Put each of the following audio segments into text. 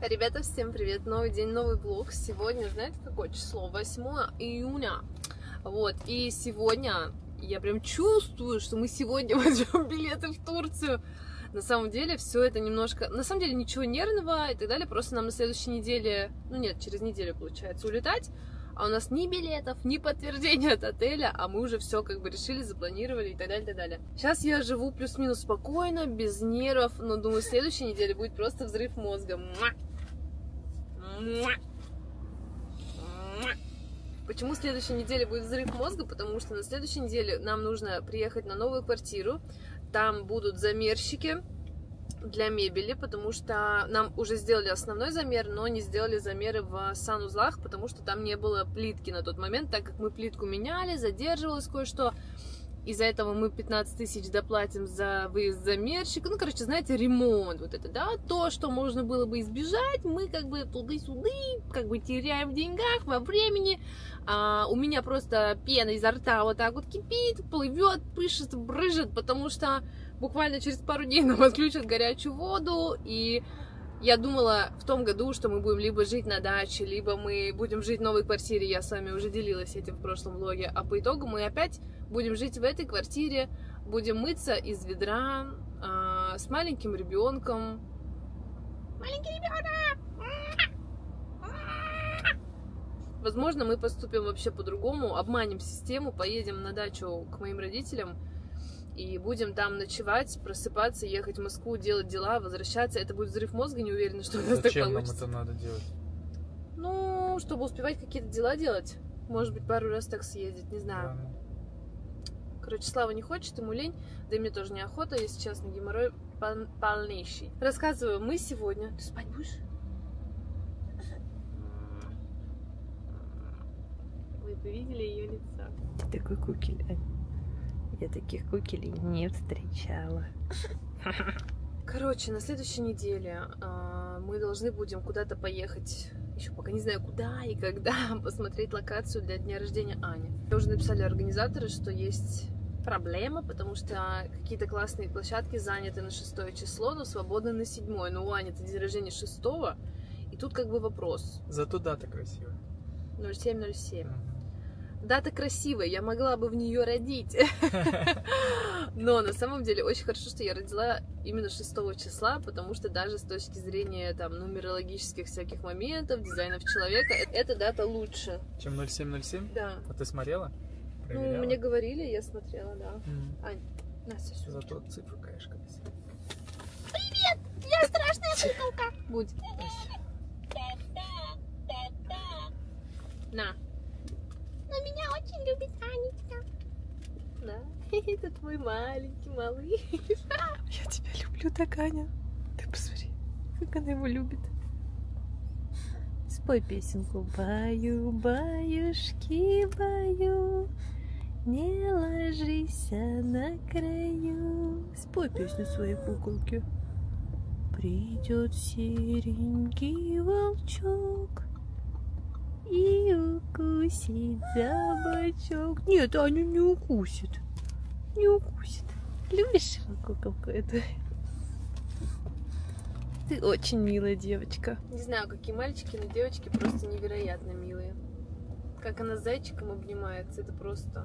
Ребята, всем привет! Новый день, новый влог. Сегодня, знаете, какое число? 8 июня. Вот, и сегодня я прям чувствую, что мы сегодня возьмем билеты в Турцию. На самом деле, все это немножко... На самом деле, ничего нервного и так далее. Просто нам на следующей неделе... Ну нет, через неделю, получается, улетать. А у нас ни билетов, ни подтверждения от отеля, а мы уже все как бы решили, запланировали и так далее, и так далее. Сейчас я живу плюс-минус спокойно, без нервов, но думаю, следующей неделе будет просто взрыв мозга. Почему следующей неделе будет взрыв мозга? Потому что на следующей неделе нам нужно приехать на новую квартиру. Там будут замерщики для мебели, потому что нам уже сделали основной замер, но не сделали замеры в санузлах, потому что там не было плитки на тот момент, так как мы плитку меняли, задерживалось кое-что. Из-за этого мы 15 тысяч доплатим за выезд замерщика. Ну, короче, знаете, ремонт вот это, да, то, что можно было бы избежать, мы как бы туды-сюды, как бы теряем в деньгах, во времени. У меня просто пена изо рта вот так вот кипит, плывет, пышет, брыжет, потому что буквально через пару дней нам отключат горячую воду, и я думала в том году, что мы будем либо жить на даче, либо мы будем жить в новой квартире, я с вами уже делилась этим в прошлом влоге, а по итогу мы опять будем жить в этой квартире, будем мыться из ведра, с маленьким ребенком. Маленький ребенок! Возможно, мы поступим вообще по-другому, обманем систему, поедем на дачу к моим родителям и будем там ночевать, просыпаться, ехать в Москву, делать дела, возвращаться. Это будет взрыв мозга, не уверена, что у нас так получится. Зачем нам это надо делать? Ну, чтобы успевать какие-то дела делать. Может быть, пару раз так съездить, не знаю. Да. Короче, Слава не хочет, ему лень, да и мне тоже неохота, если честно, геморрой полнейший. Рассказываю, мы сегодня... Ты спать будешь? Вы бы видели ее лицо. Такой кукель, Ань. Я таких кукелей не встречала. Короче, на следующей неделе мы должны будем куда-то поехать, еще пока не знаю куда и когда, посмотреть локацию для дня рождения Ани. Уже написали организаторы, что есть проблема, потому что какие-то классные площадки заняты на 6 число, но свободны на 7. Но у Ани-то день рождения 6, и тут как бы вопрос. Зато дата красивая. 07-07. Дата красивая, я могла бы в нее родить. Но на самом деле очень хорошо, что я родила именно 6 числа, потому что даже с точки зрения там нумерологических всяких моментов, дизайнов человека, эта дата лучше. Чем 07-07? Да. А ты смотрела? Ну, мне говорили, я смотрела, да. Ань, Настя, сюда. Зато цифры, конечно, красивые. Привет! Я страшная куколка! Будь. На. Но меня очень любит Анечка. Да, это твой маленький малыш. Я тебя люблю так, Аня. Ты посмотри, как она его любит. Спой песенку. Баю, баюшки, баю, не ложись на краю. Спой песню своей куколке. Придет серенький волчок и укусит за бочок. Нет, Аню не укусит. Не укусит. Любишь куколку эту? Ты очень милая девочка. Не знаю, какие мальчики, но девочки просто невероятно милые. Как она с зайчиком обнимается, это просто...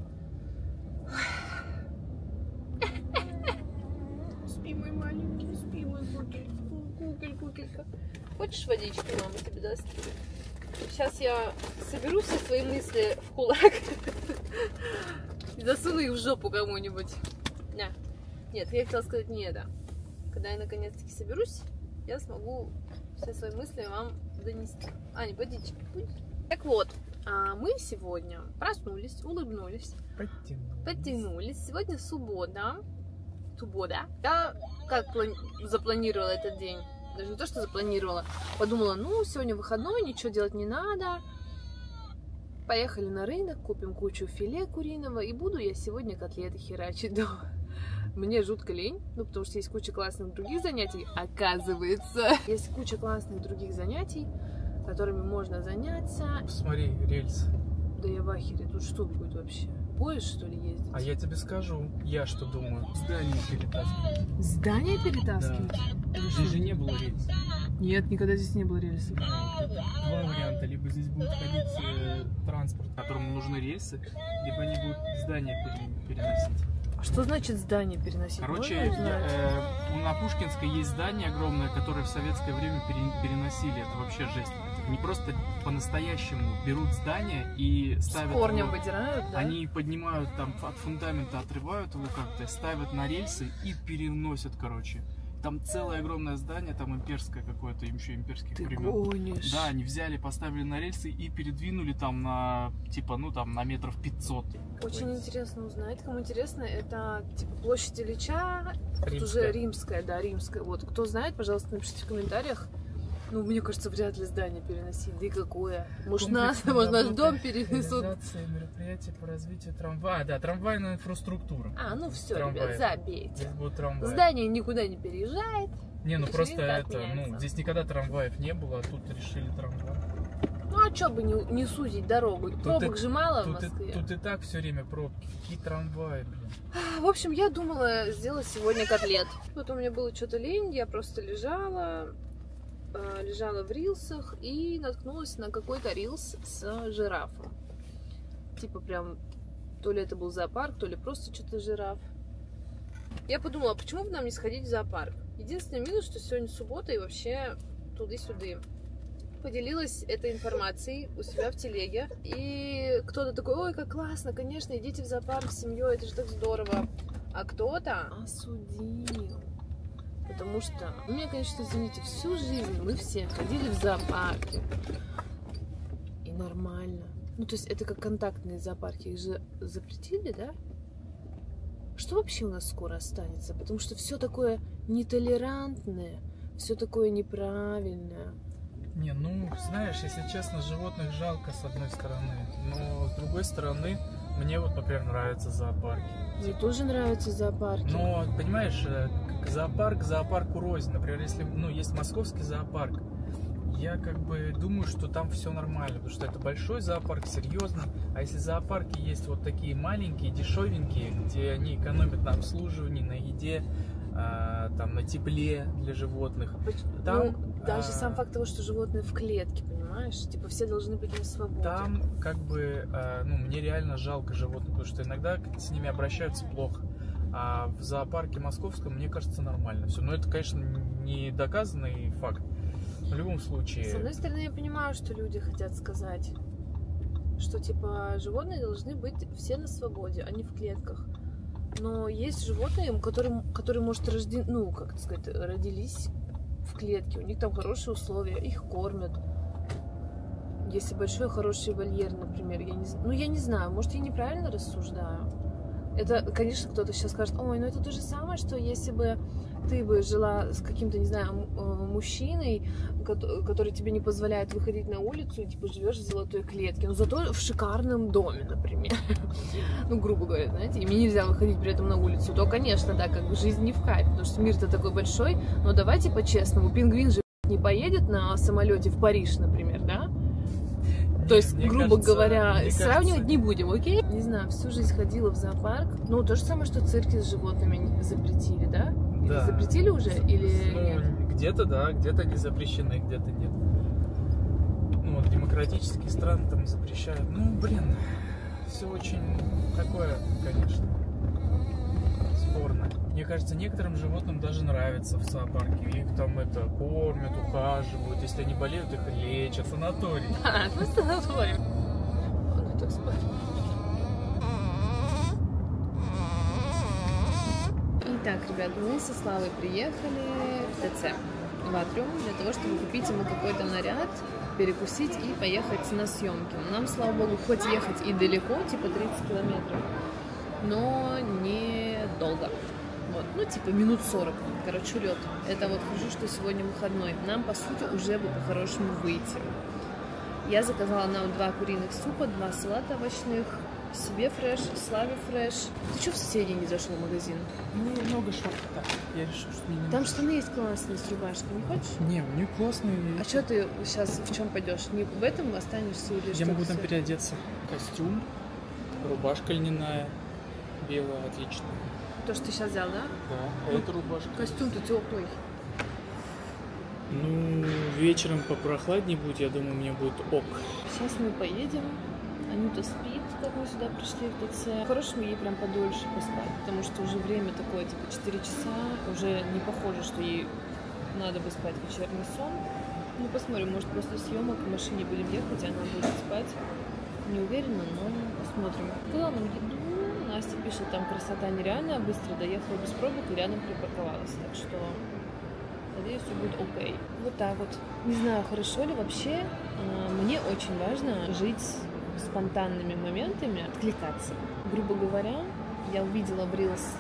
Спи, мой маленький, спи, мой кукелька. Хочешь водички, мама тебе даст? Сейчас я соберу все свои мысли в кулак и засуну их в жопу кому-нибудь. Нет, я хотела сказать не это. Когда я наконец-таки соберусь, я смогу все свои мысли вам донести. Аня, водички будешь? Так вот, мы сегодня проснулись, улыбнулись, подтянулись. Сегодня суббота. Я как запланировала этот день? Даже не то, что запланировала. Подумала, ну, сегодня выходной, ничего делать не надо. Поехали на рынок, купим кучу филе куриного, и буду я сегодня котлеты херачить дома. Мне жутко лень, ну, потому что есть куча классных других занятий, оказывается. Есть куча классных других занятий, которыми можно заняться. Посмотри, рельсы. Да я в ахере, тут что будет вообще? Поезд, что ли, ездить? А я тебе скажу, я что думаю. Здание перетаскивать. Здание перетаскивать? Да. Здесь же не было рельс. Нет, никогда здесь не было рельсов. Два варианта. Либо здесь будет ходить транспорт, которому нужны рельсы, либо они будут здания переносить. А что значит здание переносить? Короче, на Пушкинской есть здание огромное, которое в советское время переносили. Это вообще жесть. Они просто по-настоящему берут здание и ставят... С корнем его, выдирают, да? Они поднимают там от фундамента, отрывают его как-то, ставят на рельсы и переносят, короче. Там целое огромное здание, там имперское какое-то, еще имперских Ты времен. гонишь. Да, они взяли, поставили на рельсы и передвинули там на, типа, ну там на метров 500. Очень интересно узнать. Кому интересно, это типа площадь Ильича, тут Римская. уже римская, да, римская. Вот, кто знает, пожалуйста, напишите в комментариях. Ну, мне кажется, вряд ли здание переносить. Да и какое? Может, наш дом перенесут. Реализация мероприятий по развитию трамвая. Да, трамвайная инфраструктура. А, ну все, Трамвай. ребят, забейте. Здесь будет трамвай. Здание никуда не переезжает. Не, ну Решили просто так это, меняется. ну, здесь никогда трамваев не было, а тут решили трамвай. Ну, а чё бы не сузить дорогу? Пробок же мало в Москве. Тут и так все время пробки. Какие трамваи, блин. В общем, я думала сделать сегодня котлет. Вот у меня было что-то лень, я просто лежала в рилсах и наткнулась на какой-то рилс с жирафом. Типа прям, то ли это был зоопарк, то ли просто что-то жираф. Я подумала, почему бы нам не сходить в зоопарк? Единственный минус, что сегодня суббота и вообще туды-сюды. Поделилась этой информацией у себя в телеге. И кто-то такой: ой, как классно, конечно, идите в зоопарк с семьей, это же так здорово. А кто-то осудил. Потому что, ну, меня, конечно, извините, всю жизнь мы все ходили в зоопарки. И нормально. Ну, то есть это как контактные зоопарки. Их же запретили, да? Что вообще у нас скоро останется? Потому что все такое нетолерантное, все такое неправильное. Не, ну, знаешь, если честно, животных жалко с одной стороны, но с другой стороны, мне вот, например, нравятся зоопарки. Мне тоже нравятся зоопарки. Но, понимаешь, зоопарку рознь. Например, если, ну, есть московский зоопарк, я как бы думаю, что там все нормально, потому что это большой зоопарк, серьезно. А если зоопарки есть вот такие маленькие, дешевенькие, где они экономят на обслуживании, на еде, там, на тепле для животных. Там, ну, даже сам факт того, что животные в клетке, понимаешь? Типа все должны быть на свободе. Там как бы, ну, мне реально жалко животных, потому что иногда с ними обращаются плохо. А в зоопарке московском, мне кажется, нормально все. Но это, конечно, не доказанный факт. В любом случае. С одной стороны, я понимаю, что люди хотят сказать, что типа животные должны быть все на свободе, а не в клетках. Но есть животные, которые может, ну, как это сказать, родились в клетке, у них там хорошие условия, их кормят. Если большой хороший вольер, например, я не знаю, может, я неправильно рассуждаю. Это, конечно, кто-то сейчас скажет: ой, ну это то же самое, что если бы ты бы жила с каким-то, не знаю, мужчиной, который тебе не позволяет выходить на улицу, и типа живешь в золотой клетке, но зато в шикарном доме, например. Ну, грубо говоря, знаете, и мне нельзя выходить при этом на улицу, то, конечно, да, как бы жизнь не в кайф, потому что мир-то такой большой, но давайте по-честному, пингвин же не поедет на самолете в Париж, например, да? То есть, грубо говоря, сравнивать не будем, окей? Не знаю, всю жизнь ходила в зоопарк. Ну, то же самое, что цирки с животными запретили, да? Или да. Запретили уже? Или ну, нет? Где-то да, где-то они запрещены, где-то нет. Ну, вот демократические страны там запрещают. Ну, блин, все очень такое, конечно, спорно. Мне кажется, некоторым животным даже нравится в зоопарке. Их там это кормят, ухаживают. Если они болеют, их лечат. Санаторий. Да, ну санаторий. Он так спать. Итак, ребят, мы со Славой приехали в ТЦ, в Атриум, для того, чтобы купить ему какой-то наряд, перекусить и поехать на съемки. Нам, слава богу, хоть ехать и далеко, типа 30 километров, но недолго. Вот, ну, типа минут 40, короче, лед. Это вот хорошо, что сегодня выходной. Нам, по сути, уже бы по-хорошему выйти. Я заказала нам 2 куриных супа, 2 салата овощных, себе фреш, Славе фреш. Ты что в соседей не зашел в магазин? Ну, много шорт. Так, я решил, что мне не Там нужно. штаны есть классные с рубашкой, не хочешь? Не, мне классные. А что ты сейчас в чем пойдешь? Не в этом останешься или что? Я могу там переодеться. Костюм, рубашка льняная, белая, отличная. То, что ты сейчас взял, да? Да, а это рубашка. Костюм-то теплый. Ну, вечером попрохладнее будет, я думаю, мне будет ок. Сейчас мы поедем. Анюта спит, как мы сюда пришли в ТЦ. Хорошему ей прям подольше поспать, потому что уже время такое, типа 4 часа. Уже не похоже, что ей надо бы спать вечерний сон. Ну, посмотрим, может, после съемок в машине будем ехать, и она будет спать. Не уверена, но посмотрим. Сказала нам еду. Настя пишет, там красота нереальная, быстро доехала без пробок и рядом припарковалась. Так что, надеюсь, все будет окей. Вот так вот. Не знаю, хорошо ли вообще. Мне очень важно жить спонтанными моментами, откликаться. Грубо говоря, я увидела в Reels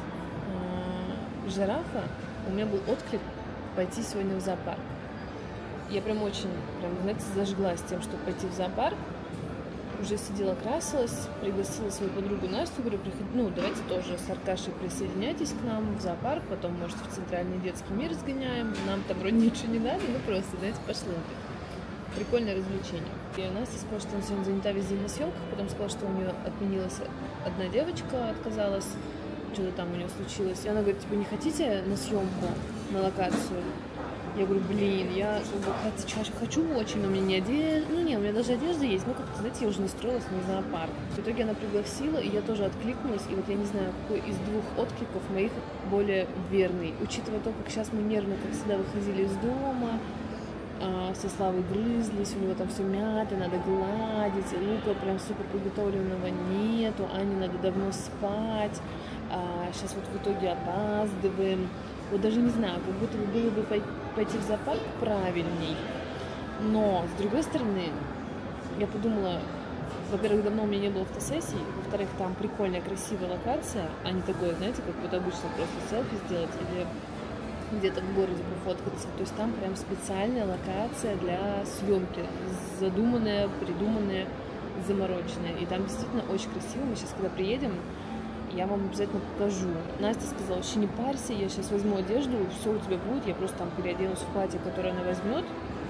жирафа, у меня был отклик пойти сегодня в зоопарк. Я прям очень, знаете, зажглась тем, чтобы пойти в зоопарк. Уже сидела, красилась, пригласила свою подругу Настю, говорю, давайте тоже с Аркашей присоединяйтесь к нам в зоопарк, потом, может, в центральный детский мир сгоняем, нам там вроде ничего не надо, просто, знаете, пошли. Прикольное развлечение. И Настя сказала, что она сегодня занята весь день на съемках, потом сказала, что у нее отменилась одна девочка, отказалась, что-то там у нее случилось. И она говорит, типа, не хотите на съемку, на локацию? Я говорю, блин, я хочу очень, но у меня не одежда, у меня даже одежда есть, но как-то, знаете, я уже настроилась на зоопарк. В итоге она пригласила, и я тоже откликнулась, и вот я не знаю, какой из двух откликов моих более верный. Учитывая то, как сейчас мы нервно, как всегда, выходили из дома, со Славой грызлись, у него там все мято, надо гладить, лука прям супер приготовленного нету, Ане надо давно спать, сейчас вот в итоге опаздываем. Вот даже не знаю, как будто бы было бы пойти в зоопарк правильней. Но, с другой стороны, я подумала, во-первых, давно у меня не было фотосессий, во-вторых, там прикольная, красивая локация, а не такое, знаете, как вот обычно просто селфи сделать или где-то в городе пофоткаться. То есть там прям специальная локация для съемки, задуманная, придуманная, замороченная. И там действительно очень красиво. Мы сейчас, когда приедем, я вам обязательно покажу. Настя сказала, вообще не парься, я сейчас возьму одежду, все у тебя будет, я просто там переоденусь в платье, которое она возьмет.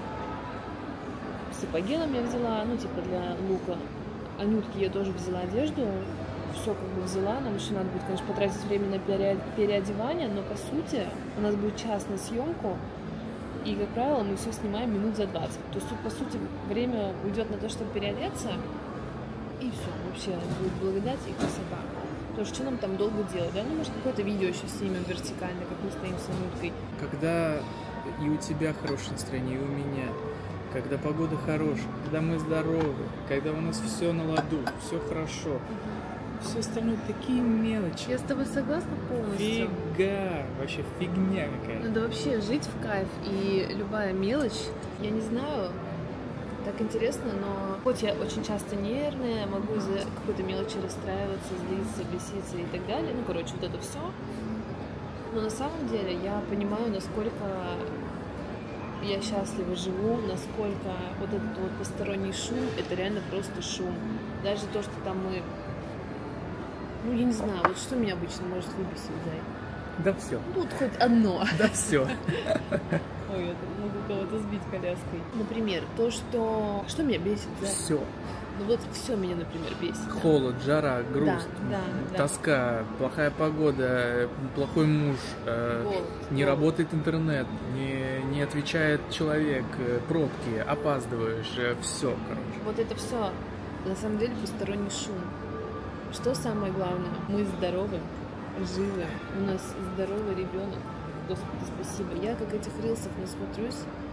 Сапоги она мне взяла, типа для лука. Анютке я тоже взяла одежду, все как бы взяла, нам еще надо будет, конечно, потратить время на переодевание, но по сути у нас будет час на съемку, и, как правило, мы все снимаем минут за 20. То есть тут, по сути, время уйдет на то, чтобы переодеться, и все, вообще будет благодать и красота. Потому что нам там долго делать, да? Может, какое-то видео еще снимем вертикально, как мы стоим с Анюткой. Когда и у тебя хорошее настроение, и у меня, когда погода хорошая, когда мы здоровы, когда у нас все на ладу, все хорошо, все остальное такие мелочи. Я с тобой согласна полностью. Фига, вообще фигня какая-то. Надо вообще жить в кайф, и любая мелочь, я не знаю, так интересно, но хоть я очень часто нервная, могу из-за какой-то мелочи расстраиваться, злиться, беситься и так далее, вот это все. Но на самом деле я понимаю, насколько я счастливо живу, насколько вот этот вот посторонний шум, это реально просто шум. Даже то, что там мы, я не знаю, вот что меня обычно может выбесить, Зай? Да все. Вот хоть одно. Да все. Ой, я могу кого-то сбить коляской. Например, то, что меня бесит, да? Все. Вот все меня, например, бесит. Холод, жара, грусть, да. тоска, плохая погода, плохой муж, не работает интернет, не отвечает человек, пробки, опаздываешь, все, короче. Вот это все, на самом деле, посторонний шум. Что самое главное? Мы здоровы, живы, у нас здоровый ребенок. Господи, спасибо. Я как этих рилсов насмотрюсь.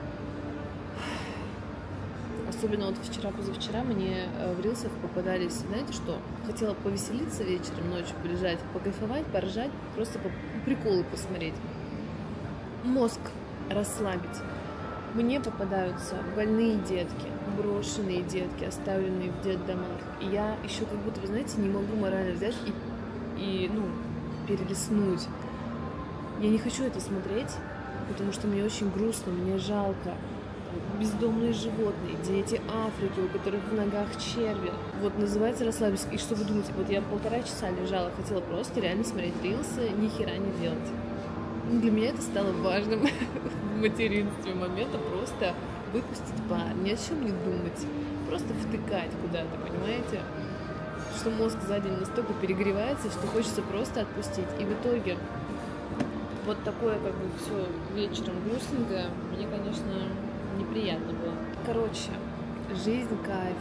Особенно вот вчера-позавчера мне в рилсах попадались, знаете что? Хотела повеселиться вечером, ночью полежать, покайфовать, поржать, просто приколы посмотреть. Мозг расслабить. Мне попадаются больные детки, брошенные детки, оставленные в детдомах. И я еще как будто, вы знаете, не могу морально взять и перелистнуть. Я не хочу это смотреть, потому что мне очень грустно, мне жалко. Бездомные животные, дети Африки, у которых в ногах черви. Вот называется расслабиться. И что вы думаете? Вот я 1,5 часа лежала, хотела просто реально смотреть рилсы, ни хера не делать. Для меня это стало важным в материнстве момента, просто выпустить пар, ни о чем не думать, просто втыкать куда-то, понимаете? Что мозг за день настолько перегревается, что хочется просто отпустить. И в итоге вот такое как бы все вечером грустненькое, мне, конечно, неприятно было. Короче, жизнь кайф.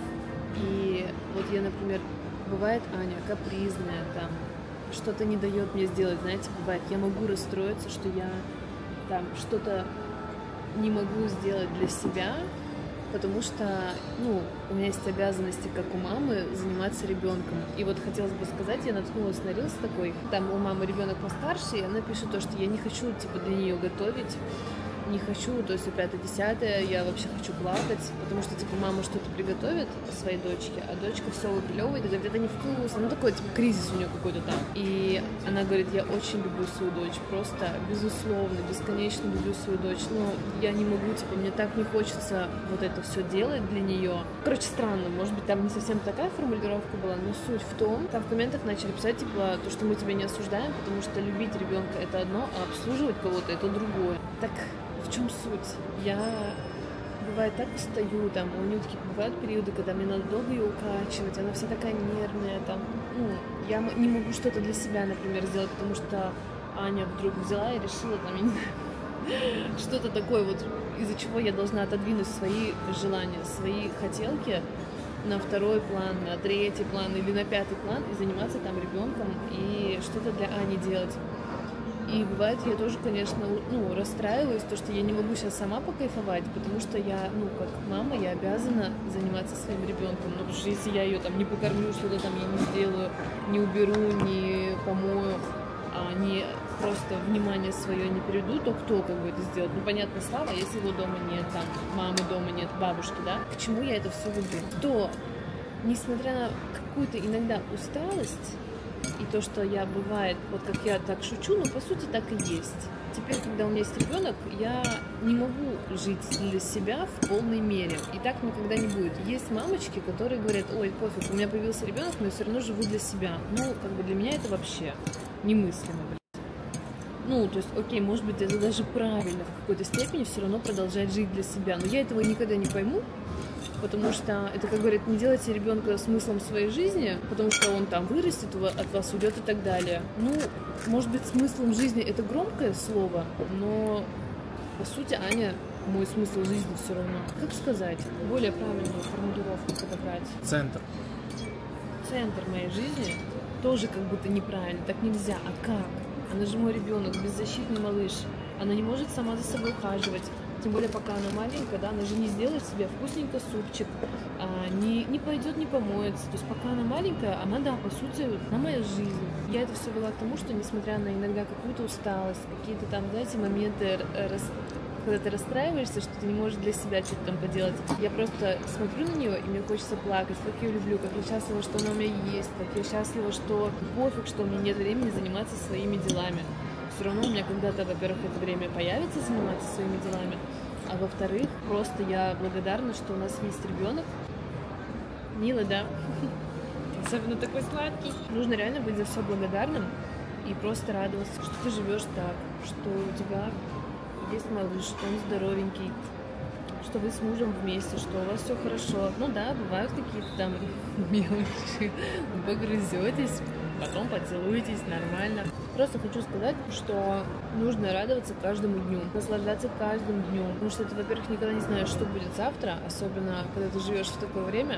И вот я, например, бывает Аня капризная, там, что-то не дает мне сделать, знаете, бывает, я могу расстроиться, что я там что-то не могу сделать для себя, потому что, ну, у меня есть обязанности, как у мамы, заниматься ребенком. И вот хотелось бы сказать, я наткнулась на рилс такой, там у мамы ребенок постарше, и она пишет то, что я не хочу, типа, для нее готовить, не хочу, то есть 5-10, я вообще хочу плакать, потому что, типа, мама что-то приготовит своей дочке, а дочка все выплевывает и говорит, это невкусно, ну, такой, типа, кризис у нее какой-то там. И она говорит, я очень люблю свою дочь, просто, безусловно, бесконечно люблю свою дочь, но я не могу, типа, мне так не хочется вот это все делать для нее. Короче, странно, может быть, там не совсем такая формулировка была, но суть в том, там в комментах начали писать, типа, то, что мы тебя не осуждаем, потому что любить ребенка это одно, а обслуживать кого-то это другое. Так в чем суть? Я, бывает, так устаю, там, у Нютки бывают периоды, когда мне надо долго ее укачивать, она вся такая нервная, там, ну, я не могу что-то для себя, например, сделать, потому что Аня вдруг взяла и решила, там, я не знаю, что-то такое вот, из-за чего я должна отодвинуть свои желания, свои хотелки на второй план, на третий план или на пятый план и заниматься там ребенком и что-то для Ани делать. И бывает, я тоже, конечно, ну, расстраиваюсь, то, что я не могу сейчас сама покайфовать, потому что я, ну, как мама, я обязана заниматься своим ребенком. Ну, потому что если я ее там не покормлю, что-то там я не сделаю, не уберу, не помою, не просто внимание свое не приведу, то кто как бы это сделает? Ну, понятно, Слава, если его дома нет, там, мамы дома нет, бабушки, да? К чему я это все веду? То, несмотря на какую-то иногда усталость, и то, что я бывает, вот как я так шучу, но по сути так и есть. Теперь, когда у меня есть ребенок, я не могу жить для себя в полной мере. И так никогда не будет. Есть мамочки, которые говорят, ой, пофиг, у меня появился ребенок, но я все равно живу для себя. Ну, как бы для меня это вообще немыслимо, блядь. Ну, то есть, окей, может быть, это даже правильно в какой-то степени все равно продолжать жить для себя. Но я этого никогда не пойму, потому что это, как говорят, не делайте ребенка смыслом своей жизни, потому что он там вырастет, от вас уйдет и так далее. Ну, может быть, смыслом жизни это громкое слово, но по сути Аня мой смысл жизни все равно. Как сказать? Более правильную формулировку подобрать. Центр. Центр моей жизни тоже как будто неправильно. Так нельзя. А как? Она же мой ребенок, беззащитный малыш. Она не может сама за собой ухаживать. Тем более, пока она маленькая, да, она же не сделает себе вкусненько супчик, не пойдет, не помоется. То есть, пока она маленькая, она, да, по сути, она моя жизнь. Я это все вела к тому, что, несмотря на иногда какую-то усталость, какие-то там, знаете, моменты, когда ты расстраиваешься, что ты не можешь для себя что-то там поделать, я просто смотрю на нее, и мне хочется плакать, как я ее люблю, как я счастлива, что она у меня есть, как я счастлива, что пофиг, что у меня нет времени заниматься своими делами. Все равно у меня когда-то, во-первых, это время появится заниматься своими делами, а во-вторых, просто я благодарна, что у нас есть ребенок. Милый, да? Особенно такой сладкий. Нужно реально быть за все благодарным и просто радоваться, что ты живешь так, что у тебя есть малыш, что он здоровенький, что вы с мужем вместе, что у вас все хорошо. Ну да, бывают какие-то там мелочи, погрызетесь, потом поцелуетесь, нормально. Просто хочу сказать, что нужно радоваться каждому дню, наслаждаться каждым днем, потому что ты, во-первых, никогда не знаешь, что будет завтра, особенно когда ты живешь в такое время,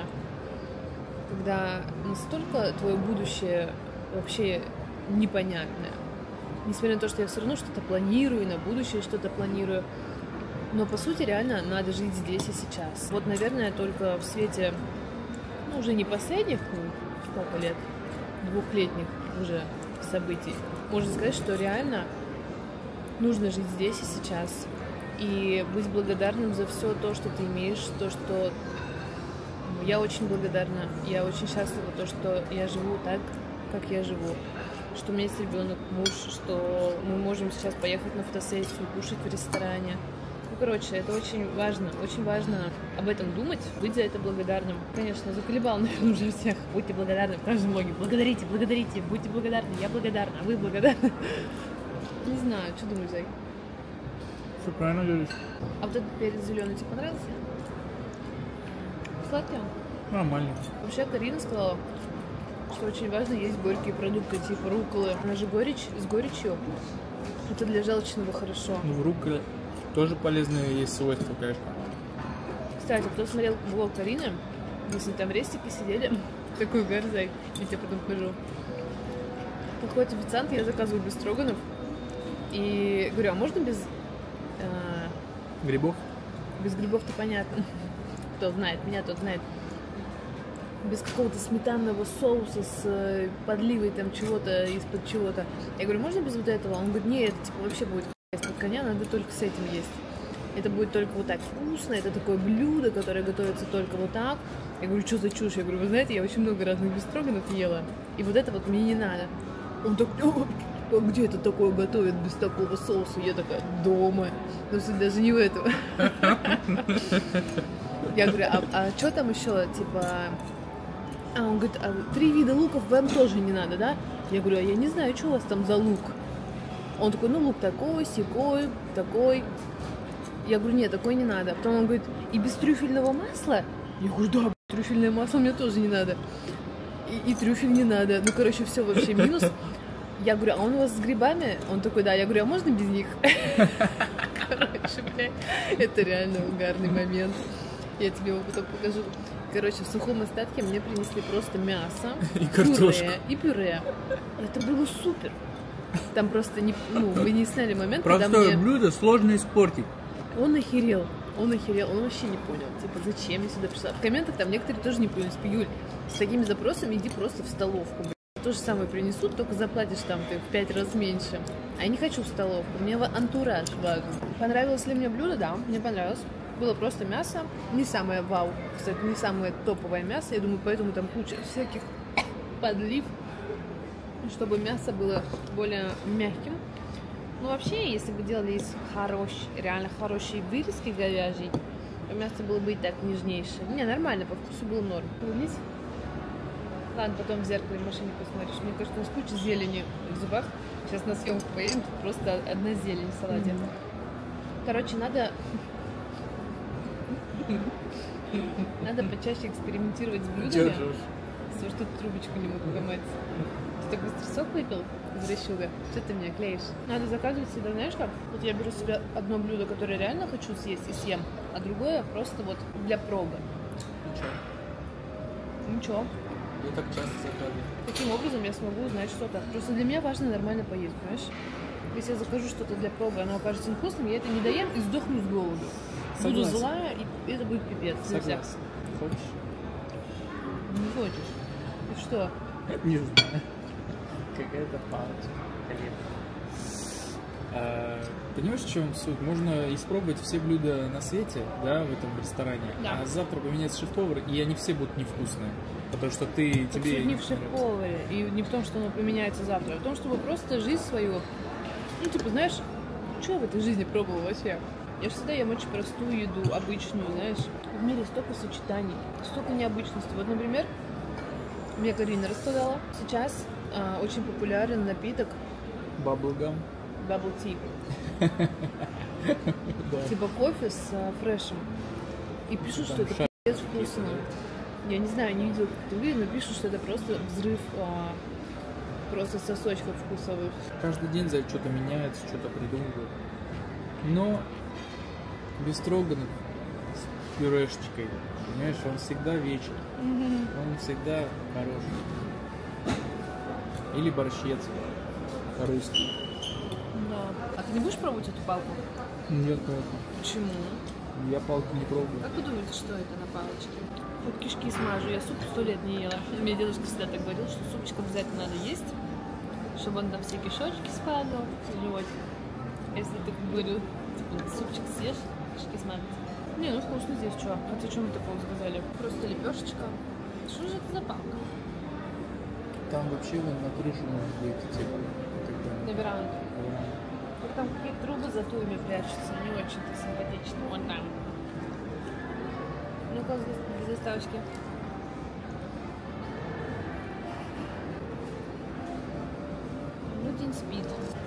когда настолько твое будущее вообще непонятное. Несмотря на то, что я все равно что-то планирую, на будущее что-то планирую, но по сути реально надо жить здесь и сейчас. Вот, наверное, только в свете, ну, уже не последних, сколько лет, 2-летних уже событий, можно сказать, что реально нужно жить здесь и сейчас и быть благодарным за все то, что ты имеешь, то, что я очень благодарна, я очень счастлива, то, что я живу так, как я живу, что у меня есть ребенок, муж, что мы можем сейчас поехать на фотосессию, кушать в ресторане. Ну, короче, это очень важно об этом думать, быть за это благодарным. Конечно, заколебал, наверное, уже всех. Будьте благодарны в каждом влоге. Благодарите, будьте благодарны. Я благодарна, а вы благодарны. Не знаю, что думаешь, Зай? Все правильно говоришь. А вот этот перец зеленый тебе понравился? Сладкий он? Нормально. Вообще, Карина сказала, что очень важно есть горькие продукты, типа рукколы. Она же с горечью. Это для желчного хорошо. Ну, рукколя тоже полезные есть свойства, конечно. Кстати, кто смотрел блог Карины, если там рестики сидели, такой гарзай, я тебе потом покажу. Подходит официант, я заказываю бефстроганов. И говорю, а можно без... Грибов? Без грибов-то понятно. Кто знает, меня тот знает. Без какого-то сметанного соуса с подливой там чего-то из-под чего-то. Я говорю, можно без вот этого? Он говорит, нет, это типа вообще будет из-под коня, надо только с этим есть. Это будет только вот так вкусно, это такое блюдо, которое готовится только вот так. Я говорю, что за чушь? Я говорю, вы знаете, я очень много разных бефстроганов ела, и вот это вот мне не надо. Он так, а где это такое готовят без такого соуса? Я такая, дома. Ну, суть даже не в этом. Я говорю, а что там еще, типа... А он говорит, а 3 вида луков вам тоже не надо, да? Я говорю, а я не знаю, что у вас там за лук. Он такой, ну, лук такой, сякой, такой. Я говорю, нет, такой не надо. Потом он говорит, и без трюфельного масла? Я говорю, да, трюфельное масло мне тоже не надо. И трюфель не надо. Ну, короче, все вообще минус. Я говорю, а он у вас с грибами? Он такой, да. Я говорю, а можно без них? Короче, блядь, это реально угарный момент. Я тебе его потом покажу. Короче, в сухом остатке мне принесли просто мясо, И картошку. и пюре. Это было супер. Там просто не, ну, вы не сняли момент, когда Простое мне... блюдо сложно испортить. Он охерел, он вообще не понял, типа, зачем я сюда пришла. В комментах там некоторые тоже не поняли, типа, Юль, с такими запросами иди просто в столовку, блядь. То же самое принесут, только заплатишь там ты в 5 раз меньше. А я не хочу в столовку, мне антураж важен. Понравилось ли мне блюдо? Да, мне понравилось. Было просто мясо, не самое вау, кстати, не самое топовое мясо, я думаю, поэтому там куча всяких подлив, чтобы мясо было более мягким. Ну, вообще, если бы делали из реально хорошей вырезки говяжьей, то мясо было бы и так нежнейшее. Не, нормально, по вкусу было норм. Улыбнись. Ладно, потом в зеркале в машине посмотришь. Мне кажется, у нас куча зелени в зубах. Сейчас на съемку поедем, тут просто одна зелень в салате. Короче, надо почаще экспериментировать с блюдами. Потому что трубочку не могу поймать. Ты так быстро сок выпил из ращуга? Что ты меня клеишь? Надо заказывать всегда, знаешь как? Вот я беру себе одно блюдо, которое реально хочу съесть и съем, а другое просто вот для пробы. Ничего. Я так часто заказываю. Таким образом я смогу узнать что-то. Просто для меня важно нормально поесть, понимаешь? Если я закажу что-то для пробы, оно окажется невкусным, я это не доем и сдохну с голоду. Буду Согласен. злая, и это будет пипец. для всех. Согласен. Хочешь? Не хочешь? И что? Не знаю. Какая-то палочка. Понимаешь, в чем суть? Можно испробовать все блюда на свете, да, в этом ресторане, Да. а завтра поменяется шеф-повар, и они все будут невкусные. Потому что тебе Суть не в шеф-поваре, и не в том, что оно поменяется завтра, а в том, чтобы просто жизнь свою, ну, типа, знаешь, что в этой жизни пробовал вообще? Я же всегда ем очень простую еду, обычную, знаешь. В мире столько сочетаний, столько необычностей. Вот, например, мне Карина рассказала, сейчас очень популярен напиток Баблгам. bubble tea. Типа кофе с фрешем. И пишут, что это пиздец вкусно. Я не знаю, не видела, как это выглядит, но пишут, что это просто взрыв просто сосочков вкусовых. Каждый день за что-то меняется, что-то придумывают. Но бефстроганов с пюрешечкой, понимаешь, он всегда вечер. Он всегда хороший. Или борщец русский. Да. А ты не будешь пробовать эту палку? Нет, Почему? я палку не пробую. Как вы думаете, что это на палочке? Вот кишки смажу, я суп 100 лет не ела. Мне дедушка всегда так говорил, что супчик обязательно надо есть, чтобы он там все кишочки спадал в животе. Если ты, как говорю, типа, супчик съешь, кишки смажешь. Не, ну вкусно здесь, что? Хотя что мы такого заказали? Просто лепешечка. Что же это за палка? Там вообще вон на крышу может быть, типа, На веранду. Только там какие-то трубы за туями прячутся, не очень-то симпатично. Вон там. Ну-ка, без заставочки. Ну, день спит.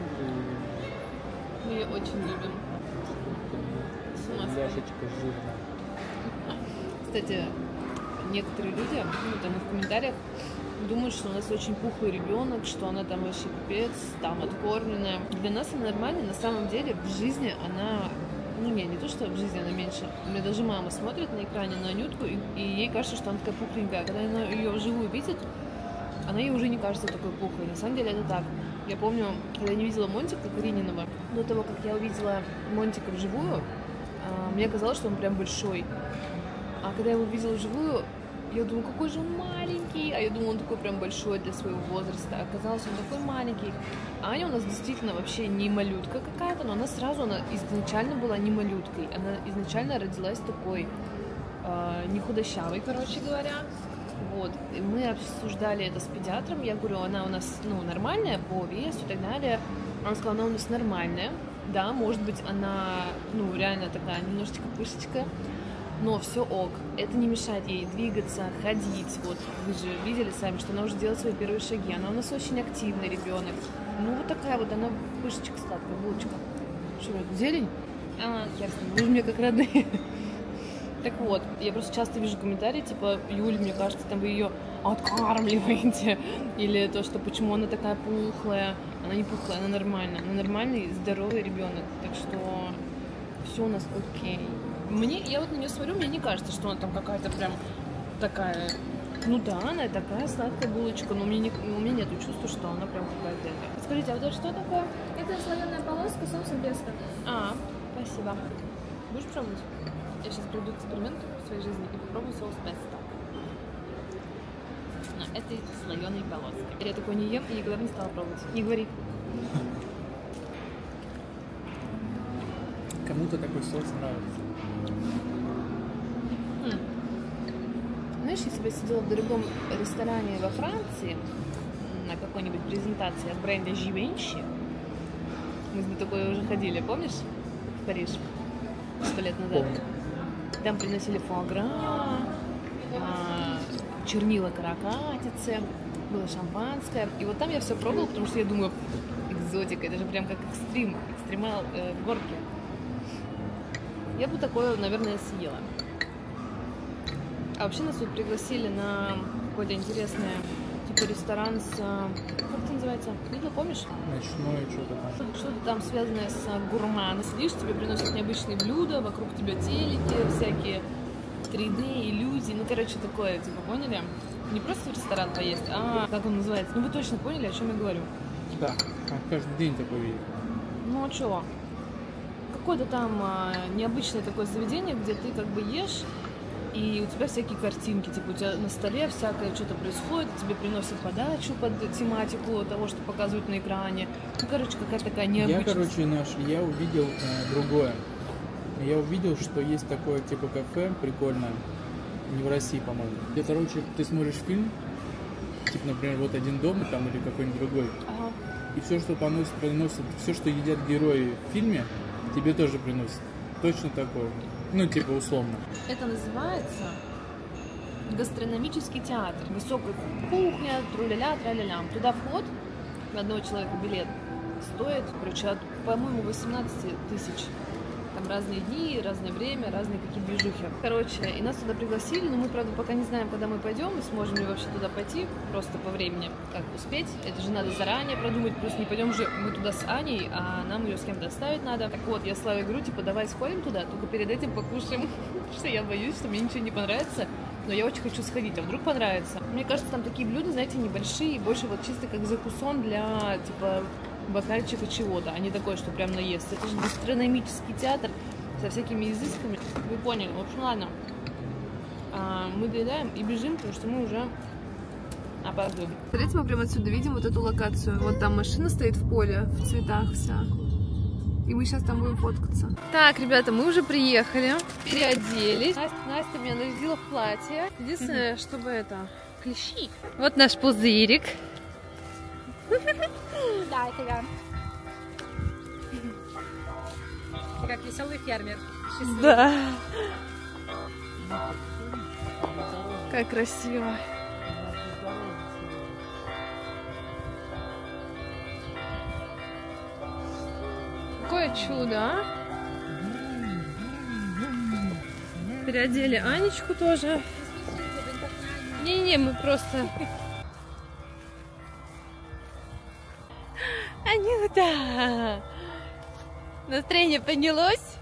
Мы ее очень любим. С ума сойти. Ляшечка жирная. Кстати, некоторые люди, ну, там в комментариях, думают, что у нас очень пухлый ребенок, что она там вообще пипец, там откормленная. Для нас она нормальная, на самом деле в жизни она, ну не то, что в жизни она меньше. У меня даже мама смотрит на экране на Анютку, и ей кажется, что она такая пухленькая. Когда она ее вживую видит, она ей уже не кажется такой пухлой. На самом деле это так. Я помню, когда я не видела Монтика Каренинова, до того, как я увидела Монтика вживую, мне казалось, что он прям большой. А когда я его увидела вживую, я думаю, какой же он маленький. А я думала, он такой прям большой для своего возраста. Оказалось, он такой маленький. Аня у нас действительно вообще не малютка какая-то, но она изначально была не малюткой. Она изначально родилась такой, не худощавой, короче говоря. Вот. И мы обсуждали это с педиатром. Я говорю, она у нас, ну, нормальная по весу и так далее. Она сказала, она у нас нормальная. Да, может быть, она, ну, реально такая немножечко пышечка. Но все ок. Это не мешает ей двигаться, ходить. Вот вы же видели сами, что она уже делает свои первые шаги. Она у нас очень активный ребенок. Ну, вот такая вот она пышечка сладкая, булочка. Что это, зелень? Ясно. Вы же мне как родные. Так вот, я просто часто вижу комментарии, типа, Юль, мне кажется, там вы ее откармливаете. Или то, что почему она такая пухлая. Она не пухлая, она нормальная. Она нормальный, здоровый ребенок. Так что все у нас окей. Я вот на нее смотрю, мне не кажется, что она там какая-то прям такая. Ну да, она такая сладкая булочка, но у меня нет чувства, что она прям какая-то. Скажите, а вот это что такое? Это слоеная полоска с соусом песто. Спасибо. Будешь пробовать? Я сейчас проведу эксперимент в своей жизни и попробую соус песто на этой слоеной полоске. Я такой не ем и никогда не стала пробовать. Не говори. Кому-то такой соус нравится. Знаешь, если бы я сидела в дорогом ресторане во Франции на какой-нибудь презентации от бренда Givenchy, мы с ней такое уже ходили, помнишь? В Париж 100 лет назад. Помню. Там приносили фуагра, чернила каракатицы, было шампанское. И вот там я все пробовала, потому что я думаю, экзотика, это же прям как экстремал в горке. Я бы такое, наверное, съела. А вообще нас тут пригласили на какое-то интересное, типа ресторан с... Как это называется? Видела, помнишь? Ночное что-то там. Что-то там связанное с гурманом. Сидишь, тебе приносят необычные блюда, вокруг тебя телеки, всякие 3D, иллюзии. Ну, короче, такое, типа, поняли? Не просто в ресторан поесть, а как он называется? Ну, вы точно поняли, о чем я говорю. Да, каждый день такой видит. Ну, а чего? Какое-то там необычное такое заведение, где ты как бы ешь, и у тебя всякие картинки, типа у тебя на столе всякое что-то происходит, тебе приносят подачу под тематику того, что показывают на экране. Ну, короче, какая-то такая необычность. Я увидел другое. Я увидел, что есть такое типа кафе прикольное, не в России, по-моему. Где, короче, ты смотришь фильм, типа, например, вот «Один дома» там или какой-нибудь другой, и все, что приносят, все, что едят герои в фильме, тебе тоже приносят. Точно такое. Ну, типа, условно. Это называется гастрономический театр. Высокая кухня, тру-ля-ля, тра-ля-ля. Туда вход на одного человека билет стоит, короче, по-моему, 18 тысяч. Там разные дни, разное время, разные какие-то движухи. Короче, и нас туда пригласили, но мы, правда, пока не знаем, когда мы пойдем, и сможем ли вообще туда пойти, просто по времени, как успеть. Это же надо заранее продумать, плюс не пойдем же мы туда с Аней, а нам ее с кем-то оставить надо. Так вот, я Славе говорю, типа, давай сходим туда, только перед этим покушаем, потому что я боюсь, что мне ничего не понравится, но я очень хочу сходить, а вдруг понравится. Мне кажется, там такие блюда, знаете, небольшие, больше вот чисто как закусон для, типа, бокальчика чего-то, а не такое, что прям наесться. Это же гастрономический театр со всякими изысками. Вы поняли. В общем, ладно. Мы доедаем и бежим, потому что мы уже опаздываем. Смотрите, мы прямо отсюда видим вот эту локацию. Вот там машина стоит в поле, в цветах вся. И мы сейчас там будем фоткаться. Так, ребята, мы уже приехали, переоделись. Настя меня нарядила в платье. Единственное, чтобы это... Клещи. Вот наш пузырик. Да, это я. Как веселый фермер. Счастливый. Да. Как красиво. Какое чудо, а? Переодели Анечку тоже. Не-не, мы просто... Анюта! Настроение поднялось?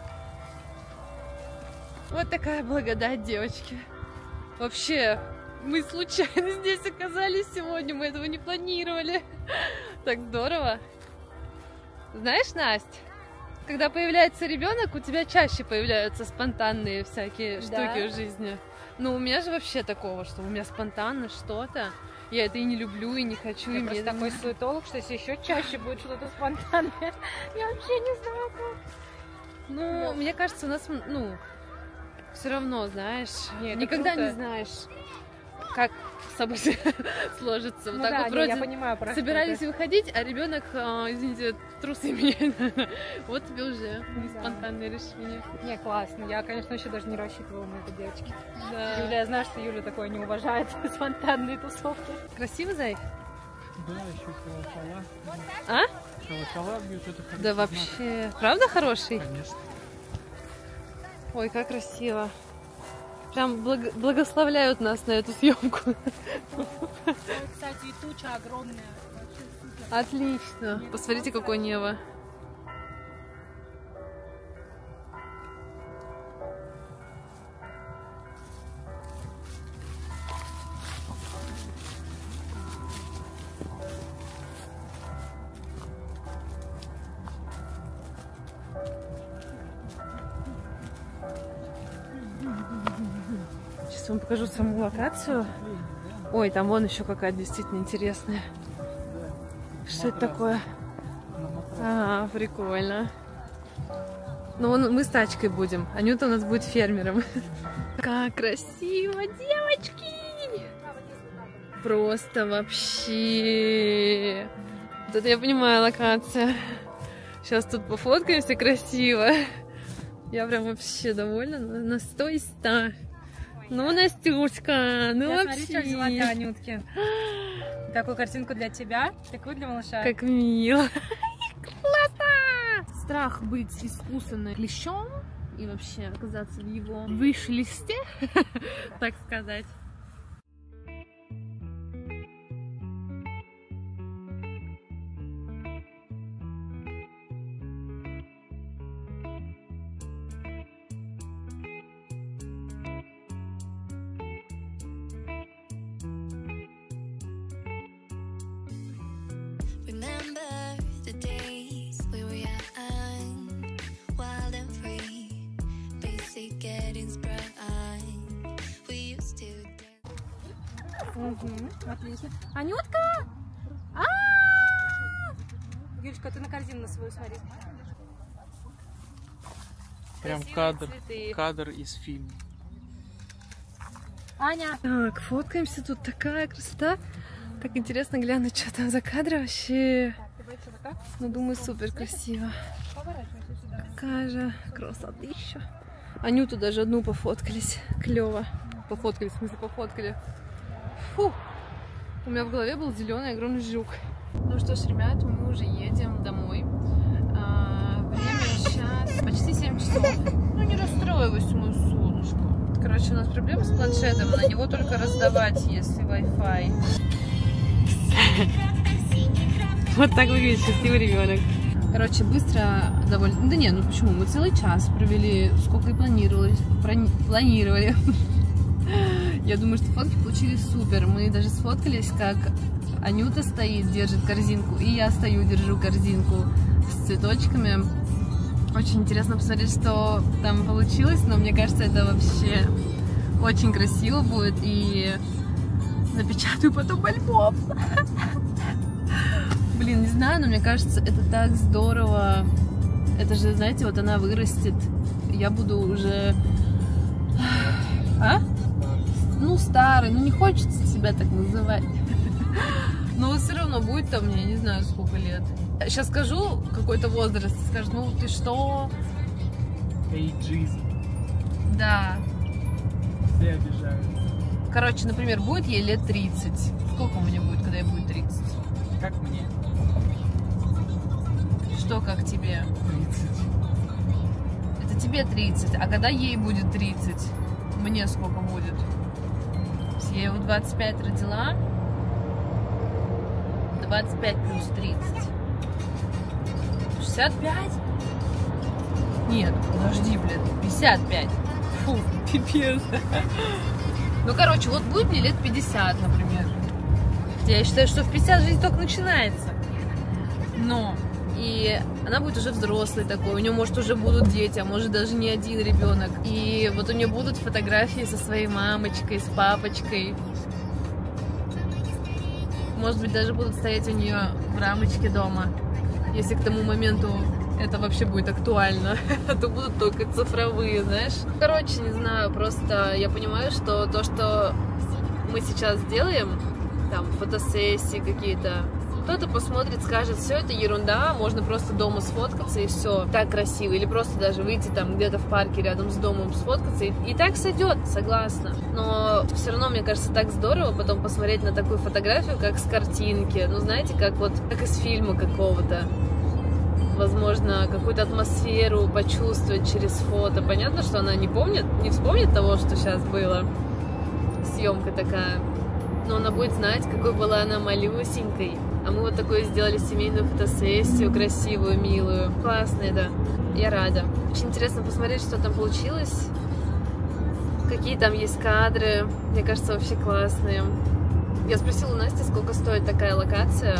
Вот такая благодать, девочки. Вообще, мы случайно здесь оказались сегодня, мы этого не планировали. Так здорово. Знаешь, Настя, когда появляется ребенок, у тебя чаще появляются спонтанные всякие штуки в жизни. Ну, у меня же вообще такого, что у меня спонтанно что-то. Я это и не люблю, и не хочу. Я и просто мне такой суетолог, что если еще чаще будет что-то спонтанное, я вообще не знаю как. Ну, мне кажется, у нас, ну, все равно, знаешь, Нет, никогда круто. не знаешь, как события сложится. Вот Ну так да, вот не, вроде я понимаю, про что собирались ты. выходить, а ребенок, извините, трусы меняет. Вот тебе уже Да. спонтанное решение. Не, классно. Я, конечно, еще даже не рассчитывала на это, девочки. Да. Юля, я знаю, что Юля такое не уважает, спонтанные тусовки. Красиво, зай? Да, еще колокола. А? Колокола бьют, это хорошо. Да вообще. Правда хороший? Конечно. Ой, как красиво. Прям благословляют нас на эту съемку. Кстати, и туча огромная. Отлично. Посмотрите, какое небо. Сейчас вам покажу саму локацию. Ой, там вон еще какая-то действительно интересная. Что это такое? А, прикольно. Ну, вон мы с тачкой будем. Анюта у нас будет фермером. Как красиво, девочки! Просто вообще. Вот это я понимаю локация. Сейчас тут пофоткаемся красиво. Я прям вообще довольна на 100 из 100. Ну, Настюшка, ну Я вообще. смотри, что взяла для Анютки. Такую картинку для тебя, такую для малыша. Как мило. Классно! Страх быть искусанным клещом и вообще оказаться в его вышлисте, так сказать. Remember the days we were young, wild and free, basic getting sprung. We used to dance. Отлично. Анютка! Юлечка, ты на корзину на свою смотри. Прям Красивые цветы. кадр из фильма. Аня! Так, фоткаемся, тут такая красота. Так интересно глянуть, что там за кадры вообще. Ты больше вот так? Ну, думаю, супер красиво. Поворачивайся сюда. Какая же красотища. Анюту даже одну пофоткались. Клево. Пофоткались, в смысле, пофоткали. Фу. У меня в голове был зеленый огромный жук. Ну что ж, ребят, мы уже едем домой. Время сейчас почти 7 часов. Ну не расстроилась, мое солнышко. Короче, у нас проблема с планшетом. На него только раздавать, если Wi-Fi. Вот так выглядит счастливый ребенок. Короче, быстро довольно... Да не, ну почему? Мы целый час провели, сколько и планировали. Я думаю, что фотки получились супер. Мы даже сфоткались, как Анюта стоит, держит корзинку, и я стою, держу корзинку с цветочками. Очень интересно посмотреть, что там получилось, но мне кажется, это вообще очень красиво будет, и напечатаю потом альбом. Блин, не знаю, но мне кажется, это так здорово. Это же, знаете, вот она вырастет, я буду уже... А? Ну, старый, ну не хочется себя так называть. Но все равно будет там, я не знаю, сколько лет. Сейчас скажу какой-то возраст, скажут, ну ты что? Эйджизм. Да. Все обижают. Короче, например, будет ей лет 30. Сколько мне будет, когда ей будет 30? Как мне? Что, как тебе? 30. Это тебе 30, а когда ей будет 30, мне сколько будет? Я его 25 родила. 25 плюс 30. 65? Нет, подожди, блин, 55. Фу, пипец. Ну, короче, вот будет мне лет 50, например. Я считаю, что в 50 жизнь только начинается. Но, и она будет уже взрослой такой, у нее, может, уже будут дети, а может, даже не один ребенок. И вот у нее будут фотографии со своей мамочкой, с папочкой. Может быть, даже будут стоять у нее в рамочке дома. Если к тому моменту это вообще будет актуально, то будут только цифровые, знаешь. Короче, не знаю, просто я понимаю, что то, что мы сейчас делаем, там, фотосессии какие-то, кто-то посмотрит, скажет, все это ерунда, можно просто дома сфоткаться и все, так красиво. Или просто даже выйти там где-то в парке рядом с домом сфоткаться, и так сойдет, согласна. Но все равно, мне кажется, так здорово потом посмотреть на такую фотографию, как с картинки. Ну, знаете, как из фильма какого-то. Возможно, какую-то атмосферу почувствовать через фото. Понятно, что она не вспомнит того, что сейчас было. Съемка такая. Но она будет знать, какой была она малюсенькой. А мы вот такое сделали семейную фотосессию, красивую, милую. Классно это. Я рада. Очень интересно посмотреть, что там получилось. Какие там есть кадры. Мне кажется, вообще классные. Я спросила у Насти, сколько стоит такая локация.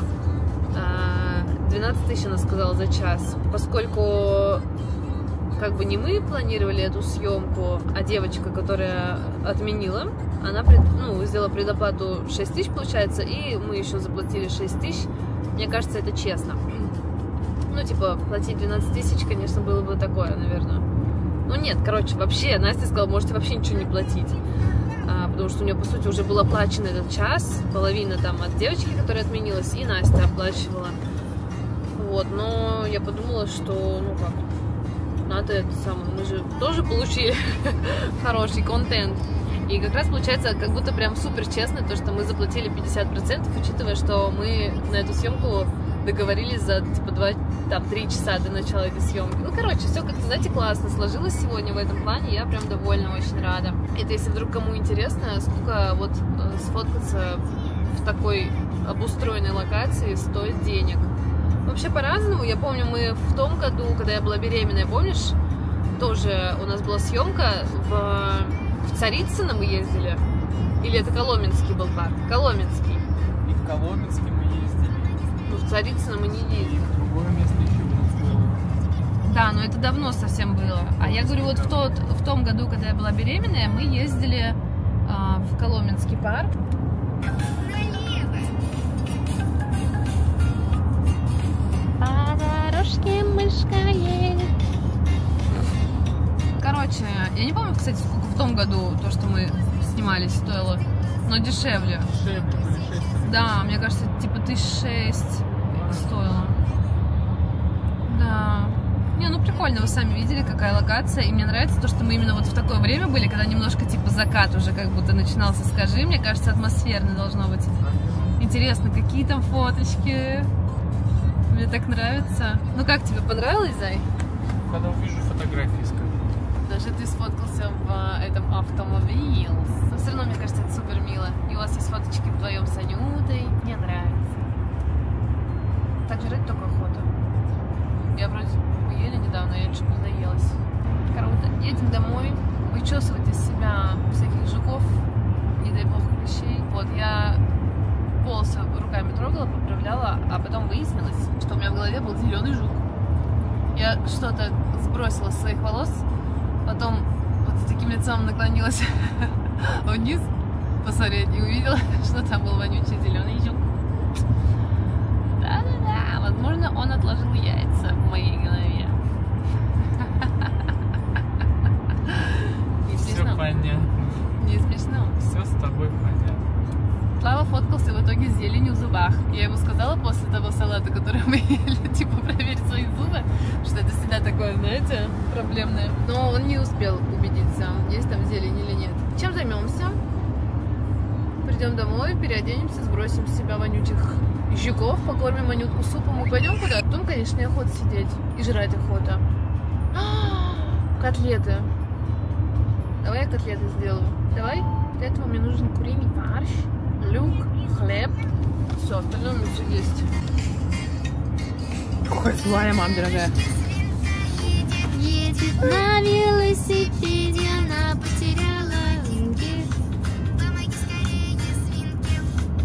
12 тысяч, она сказала, за час. Поскольку как бы не мы планировали эту съемку, а девочка, которая отменила, она сделала предоплату 6 тысяч, получается, и мы еще заплатили 6 тысяч. Мне кажется, это честно. Ну, типа, платить 12 тысяч, конечно, было бы такое, наверное. Ну, нет, короче, вообще, Настя сказала, можете вообще ничего не платить. Потому что у нее, по сути, уже был оплачен этот час, половина там от девочки, которая отменилась, и Настя оплачивала. Вот, но я подумала, что, ну как, надо это самое, мы же тоже получили хороший контент. И как раз получается, как будто прям супер честно, то, что мы заплатили 50%, учитывая, что мы на эту съемку договорились за, типа, 3 часа до начала этой съемки. Ну, короче, все как-то, знаете, классно сложилось сегодня в этом плане, я прям довольна, очень рада. Это если вдруг кому интересно, сколько вот сфоткаться в такой обустроенной локации стоит денег. Вообще по-разному. Я помню, мы в том году, когда я была беременная, помнишь, тоже у нас была съемка в Царицыно мы ездили. Или это Коломенский был парк? Коломенский. И в Коломенский мы ездили. Ну, в Царицыно мы не ездили. Другое место еще у нас было. Да, но это давно совсем было. А я говорю, вот в том году, когда я была беременная, мы ездили в Коломенский парк. Короче, я не помню, кстати, сколько в том году то, что мы снимались, стоило, но дешевле. Дешевле были 6. Да, мне кажется, типа 1006 стоило. Да. Не, ну прикольно, вы сами видели, какая локация. И мне нравится то, что мы именно вот в такое время были, когда немножко типа закат уже как будто начинался, скажи. Мне кажется, атмосферно должно быть. Интересно, какие там фоточки. Мне так нравится. Ну как, тебе понравилось, Зай? Когда увижу фотографии, скажу. Даже ты сфоткался в этом автомобиле. Но все равно, мне кажется, это супер мило. И у вас есть фоточки вдвоем с Анютой. Мне нравится. Так жрать только охота. Я вроде поели недавно, я чуть не наелась. Круто. Едем домой. Вычесывать из себя всяких жуков, не дай бог, клещей. Вот, я волосы руками трогала, поправляла, а потом выяснилось, что у меня в голове был зеленый жук. Я что-то сбросила с своих волос, потом вот с таким лицом наклонилась вниз посмотреть и увидела, что там был вонючий зеленый жук. Да-да-да, возможно, он отложил яйца в моей голове. Не Все смешно. понятно. Не смешно. Все с тобой понятно. Слава фоткался в итоге с зеленью в зубах. Я ему сказала после того салата, который мы ели, типа, проверить свои зубы, что это всегда такое, знаете, проблемное. Но он не успел убедиться, есть там зелень или нет. Чем займемся? Придем домой, переоденемся, сбросим с себя вонючих жуков, покормим Анютку супом и пойдем куда? Потом, конечно, охота сидеть и жрать охота. Котлеты. Давай я котлеты сделаю. Давай. Для этого мне нужен куриный фарш, лук, хлеб. Все, остальное у меня все есть. Какая злая мама, дорогая. Едет на велосипеде, она потеряла ориентир. Помоги скорее, свинки.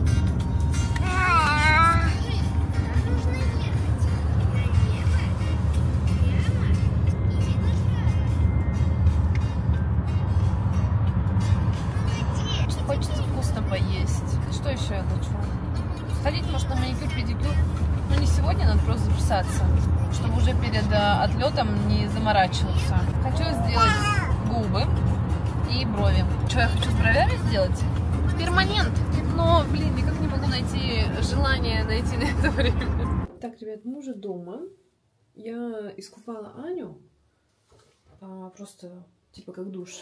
Хочется вкусно поесть. Что еще я хочу? Сходить, может, на маникюр, педикюр. Но не сегодня, надо просто записаться, чтобы уже перед отлетом не заморачиваться. Хочу сделать губы и брови. Что я хочу с бровями сделать? Перманент. Но, блин, никак не могу найти желание найти на это время. Так, ребят, мы уже дома. Я искупала Аню. Просто, типа, как душ.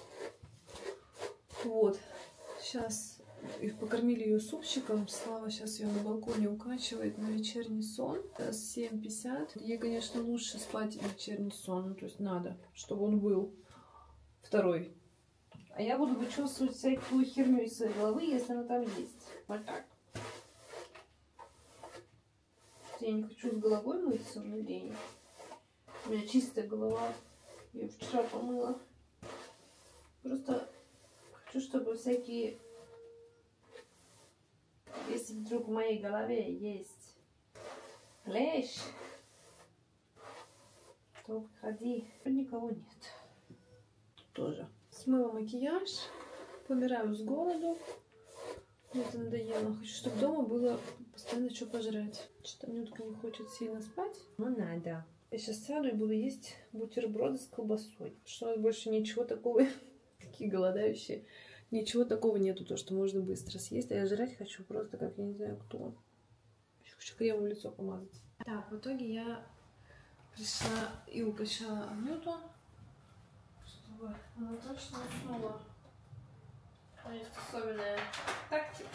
Вот. Сейчас покормили ее супчиком. Слава сейчас ее на балконе укачивает на вечерний сон. Сейчас 7:50. Ей, конечно, лучше спать вечерний сон. Ну, то есть надо, чтобы он был второй. А я буду вычесывать всякую херню из своей головы, если она там есть. Вот так. Я не хочу с головой мыться в день. У меня чистая голова. Я вчера помыла. Просто хочу, чтобы всякие... Если вдруг в моей голове есть клещ, то приходи. Никого нет. Тоже. Смыла макияж. Помираю с голоду. Мне это надоело. Хочу, чтобы дома было постоянно что пожрать. Что-то Нютка не хочет сильно спать. Но надо. Я сейчас сяду и буду есть бутерброды с колбасой. Что у нас больше ничего такого. Такие голодающие. Ничего такого нету, то, что можно быстро съесть. А я жрать хочу просто, как я не знаю кто. Хочу кремом в лицо помазать. Так, в итоге я пришла и укачала Анюту, чтобы она точно уснула. У меня есть особенная тактика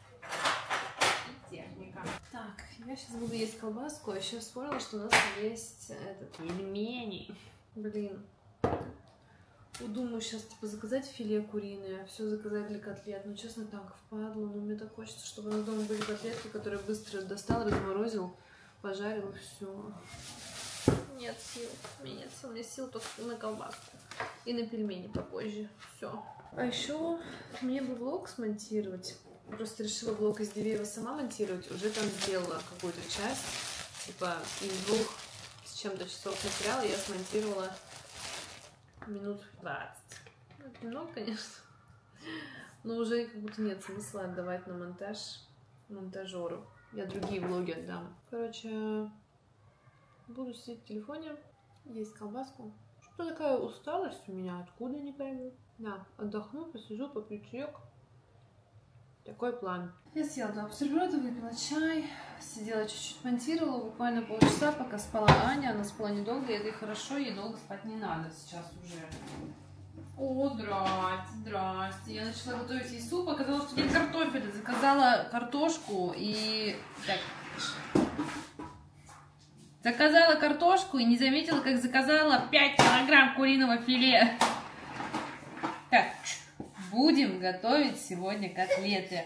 и техника. Так, я сейчас буду есть колбаску. А еще вспомнила, что у нас есть пельмени. Блин. Думаю, сейчас типа заказать филе куриное, все заказать для котлет. Но честно, так впадло. Но мне так хочется, чтобы у нас дома были котлетки, которые быстро достал, разморозил, пожарил и все. Нет сил. У меня нет сил. У меня сил только на колбаску. И на пельмени попозже. Все. А еще мне бы влог смонтировать. Просто решила влог из Дивеева сама монтировать. Уже там сделала какую-то часть. Типа из 2 с чем-то часов материала я смонтировала минут 20. Это немного, конечно. Но уже как будто нет смысла отдавать на монтаж монтажеру. Я другие влоги отдам. Короче, буду сидеть в телефоне, есть колбаску. Что такая усталость у меня? Откуда, не пойму. Да, отдохну, посижу, попью чаек. Такой план. Я съела 2 бутерброда, выпила чай, сидела чуть-чуть монтировала, буквально полчаса, пока спала Аня. Она спала недолго, и это и хорошо, ей долго спать не надо сейчас уже. О, здрасте. Я начала готовить ей суп, оказалось, что нет картофеля. Заказала картошку и... Так. Заказала картошку и не заметила, как заказала 5 килограмм куриного филе. Так, будем готовить сегодня котлеты.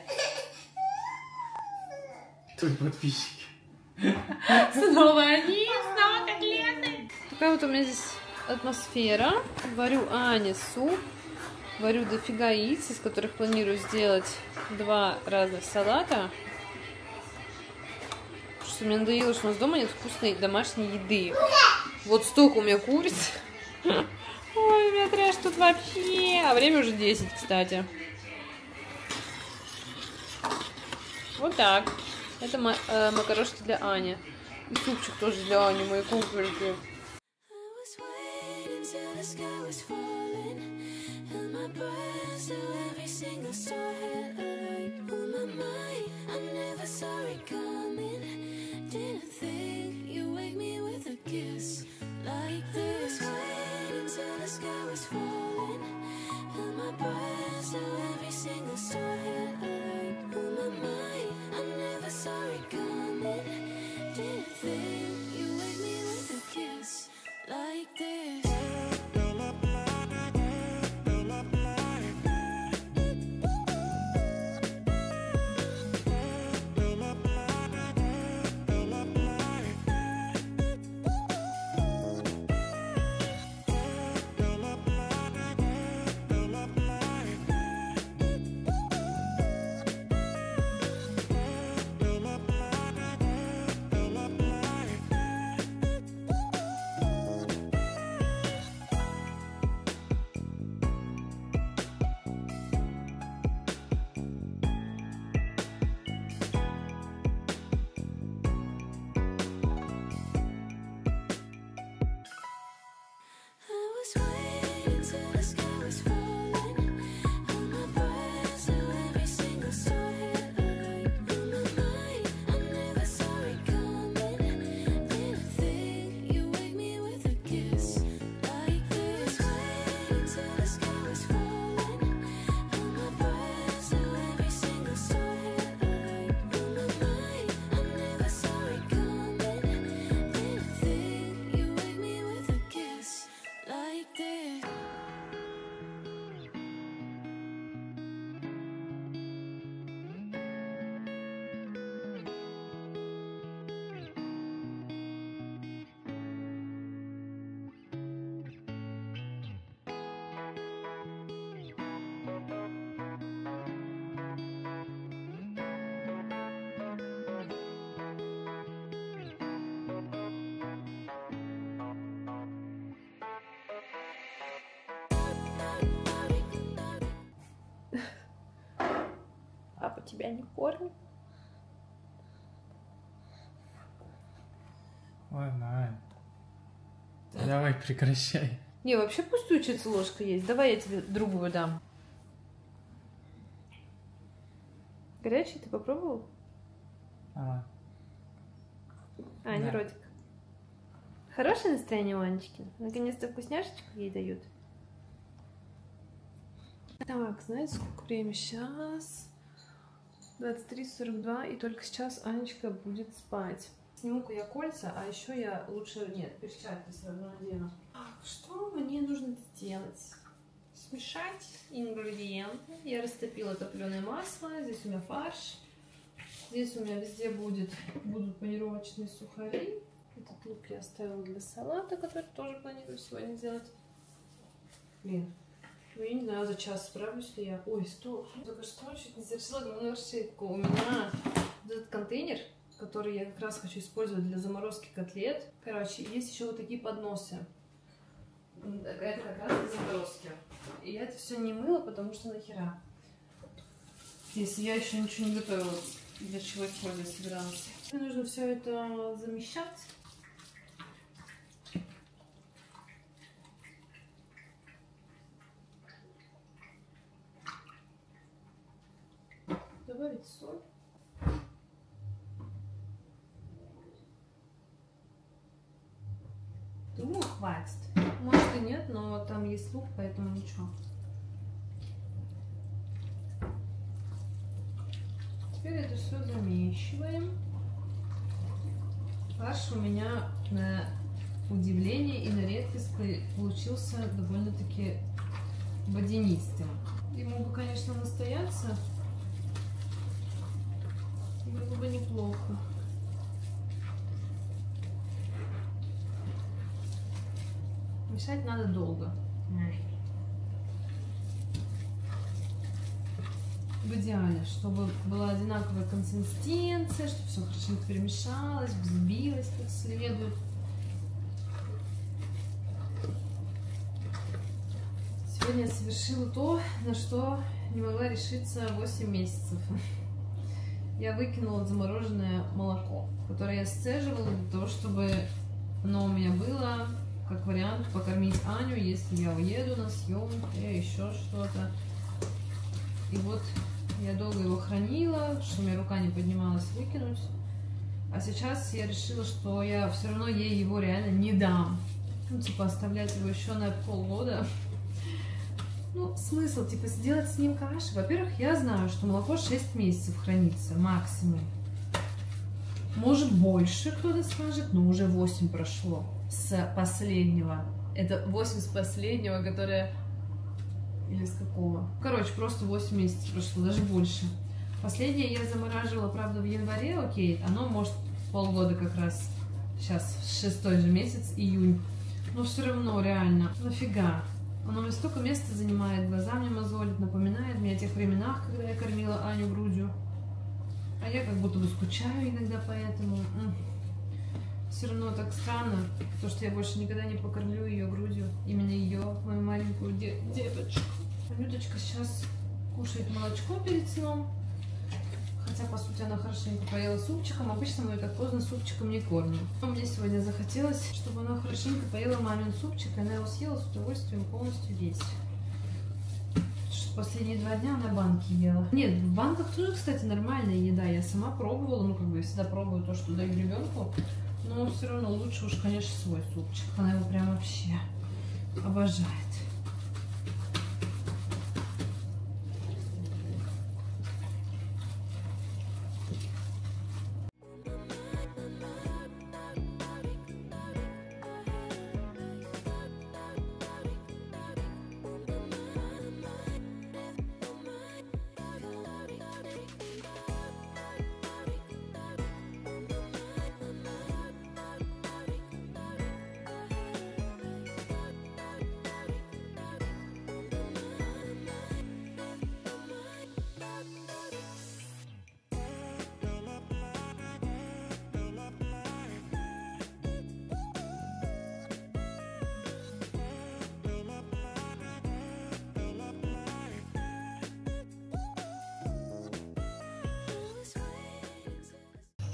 Твои подписчики. Снова они, снова котлеты. Такая вот у меня здесь атмосфера. Варю Ане суп. Варю дофига яиц, из которых планирую сделать 2 разных салата. Потому что мне надоело, что у нас дома нет вкусной домашней еды. Вот столько у меня куриц. Ой, у меня трэш тут вообще. А время уже 10, кстати. Вот так. Это макарошки для Ани. И супчик тоже для Ани, мои кукольки. тебя не кормит. Ладно, Ань. Давай, прекращай. Не, вообще пусть учится ложка есть. Давай я тебе другую дам. Горячий ты попробовал? А, Не Да. ротик. Хорошее настроение у Анечки? Наконец-то вкусняшечку ей дают. Так, знаете, сколько время? Сейчас 23:42, и только сейчас Анечка будет спать. Сниму-ка я кольца, а еще я лучше... Нет, перчатки все равно надену. Что мне нужно сделать? Смешать ингредиенты. Я растопила топленое масло. Здесь у меня фарш. Здесь у меня везде будут панировочные сухари. Этот лук я оставила для салата, который тоже планирую сегодня сделать. Блин, ну я не знаю, за час справлюсь ли я. Ой, стоп. Только что чуть не совершила главную ошибку. У меня этот контейнер, который я как раз хочу использовать для заморозки котлет. Короче, есть еще вот такие подносы. Это как раз для заморозки. И я это все не мыла, потому что нахера. Если я еще ничего не готовила, для чего использовать собиралась. Мне нужно все это замещать. Добавить соль. Думаю, хватит. Может и нет, но там есть лук, поэтому ничего. Теперь это все замешиваем. Фарш у меня на удивление и на редкость получился довольно-таки водянистым. Ему бы, конечно, настояться было бы неплохо. Мешать надо долго. В идеале, чтобы была одинаковая консистенция, чтобы все хорошо перемешалось, взбилось как следует. Сегодня я совершила то, на что не могла решиться 8 месяцев. Я выкинула замороженное молоко, которое я сцеживала для того, чтобы оно у меня было как вариант покормить Аню, если я уеду на съемку или еще что-то. И вот я долго его хранила, что у меня рука не поднималась выкинуть. А сейчас я решила, что я все равно ей его реально не дам. Ну, типа, оставлять его еще на полгода. Ну, смысл, типа, сделать с ним кашу. Во-первых, я знаю, что молоко 6 месяцев хранится максимум. Может, больше кто-то скажет, но уже 8 прошло с последнего. Это 8 с последнего, которое... Или с какого? Короче, просто 8 месяцев прошло, даже больше. Последнее я замораживала, правда, в январе, окей. Оно, может, полгода как раз. Сейчас 6-й же месяц, июнь. Но все равно, реально, нафига? Оно мне столько места занимает, глаза мне мозолит, напоминает мне о тех временах, когда я кормила Аню грудью. А я как будто бы скучаю иногда поэтому. Все равно так странно, то, что я больше никогда не покормлю ее грудью. Именно ее, мою маленькую девочку. Анюточка сейчас кушает молочко перед сном. Хотя, по сути, она хорошенько поела супчиком. Обычно мы ее так поздно супчиком не кормим. Но мне сегодня захотелось, чтобы она хорошенько поела мамин супчик. И она его съела с удовольствием полностью весь. Последние 2 дня она банки ела. Нет, в банках тоже, кстати, нормальная еда. Я сама пробовала, ну, как бы, я всегда пробую то, что даю ребенку. Но все равно лучше уж, конечно, свой супчик. Она его прям вообще обожает.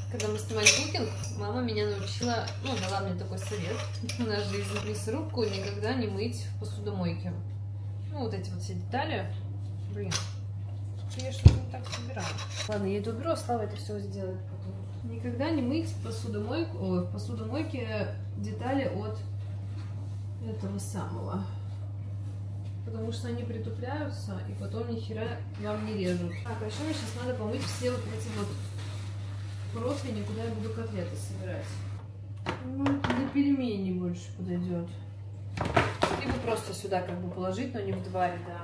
Когда мы снимали кукинг, мама меня научила, ну, дала мне такой совет на жизнь: мясорубку никогда не мыть в посудомойке. Ну, вот эти вот все детали. Блин, конечно, не так собираю. Ладно, я это уберу, а Слава это все сделает потом. Никогда не мыть в посудомойке детали от этого самого. Потому что они притупляются и потом ни хера вам не режут. Так, а еще мне сейчас надо помыть все вот эти вот противни, куда я буду котлеты собирать. Ну, для пельменей больше подойдет. Либо просто сюда как бы положить, но не в два ряда.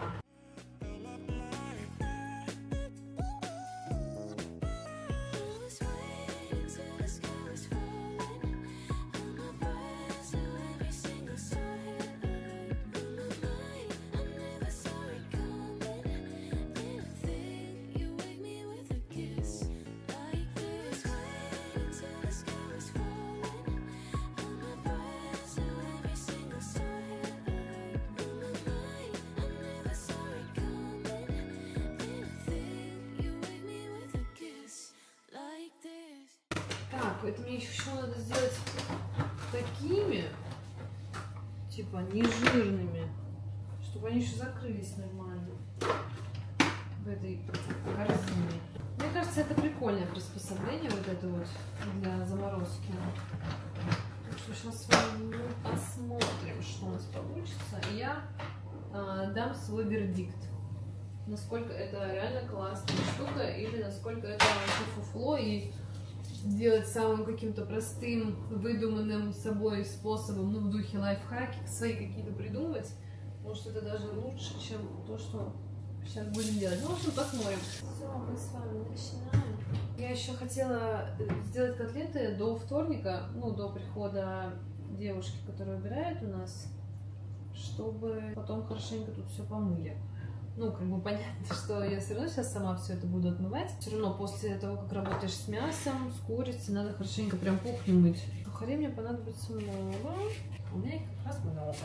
Так, это мне еще надо сделать такими, типа, нежирными, чтобы они еще закрылись нормально в этой корзине. Мне кажется, это прикольное приспособление, вот это вот, для заморозки. Так что сейчас с вами посмотрим, что у нас получится. И я дам свой вердикт. Насколько это реально классная штука, или насколько это фуфло, и делать самым каким-то простым, выдуманным собой способом, ну, в духе лайфхаки, свои какие-то придумывать. Может, это даже лучше, чем то, что сейчас будем делать. Ну, в общем, посмотрим. Все, мы с вами начинаем. Я еще хотела сделать котлеты до вторника, ну, до прихода девушки, которая убирает у нас, чтобы потом хорошенько тут все помыли. Ну, как бы понятно, что я все равно сейчас сама все это буду отмывать. Все равно после того, как работаешь с мясом, с курицей, надо хорошенько прям кухню мыть. Сухарей мне понадобится много. У меня их как раз много.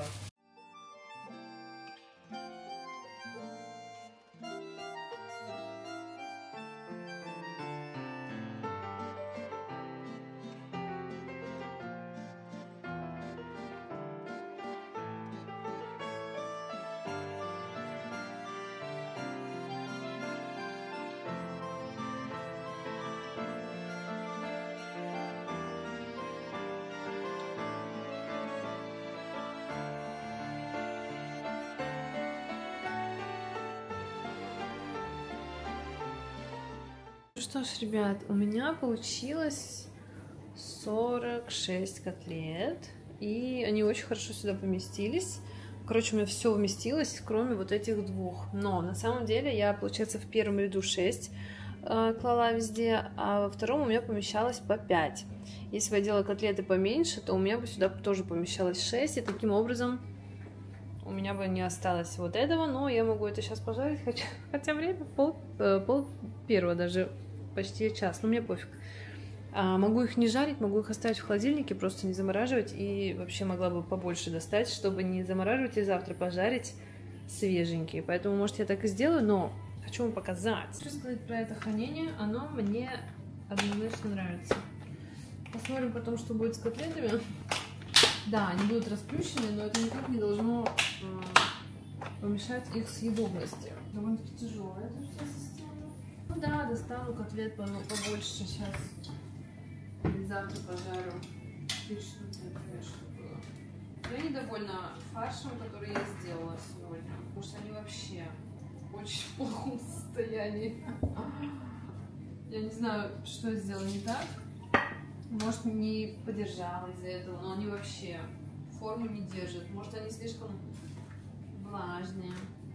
Что ж, ребят, у меня получилось 46 котлет, и они очень хорошо сюда поместились. Короче, у меня все вместилось, кроме вот этих двух. Но на самом деле я, получается, в первом ряду 6 клала везде, а во втором у меня помещалось по 5. Если бы я делала котлеты поменьше, то у меня бы сюда тоже помещалось 6, и таким образом у меня бы не осталось вот этого, но я могу это сейчас пожарить, хотя время пол первого, даже почти час, но мне пофиг. Могу их не жарить, могу их оставить в холодильнике, просто не замораживать, и вообще могла бы побольше достать, чтобы не замораживать и завтра пожарить свеженькие. Поэтому, может, я так и сделаю, но хочу вам показать. Хочу сказать про это хранение, оно мне однозначно нравится. Посмотрим потом, что будет с котлетами. Да, они будут расплющены, но это никак не должно помешать их съедобности. Довольно-таки тяжелая эта вся система. Ну да, достану котлет побольше сейчас. Или завтра пожарю. 3 штуки, конечно, было. Я недовольна фаршем, который я сделала сегодня, потому что они вообще в очень плохом состоянии. Я не знаю, что я сделала не так. Может, не подержала из-за этого, но они вообще форму не держат. Может, они слишком влажные.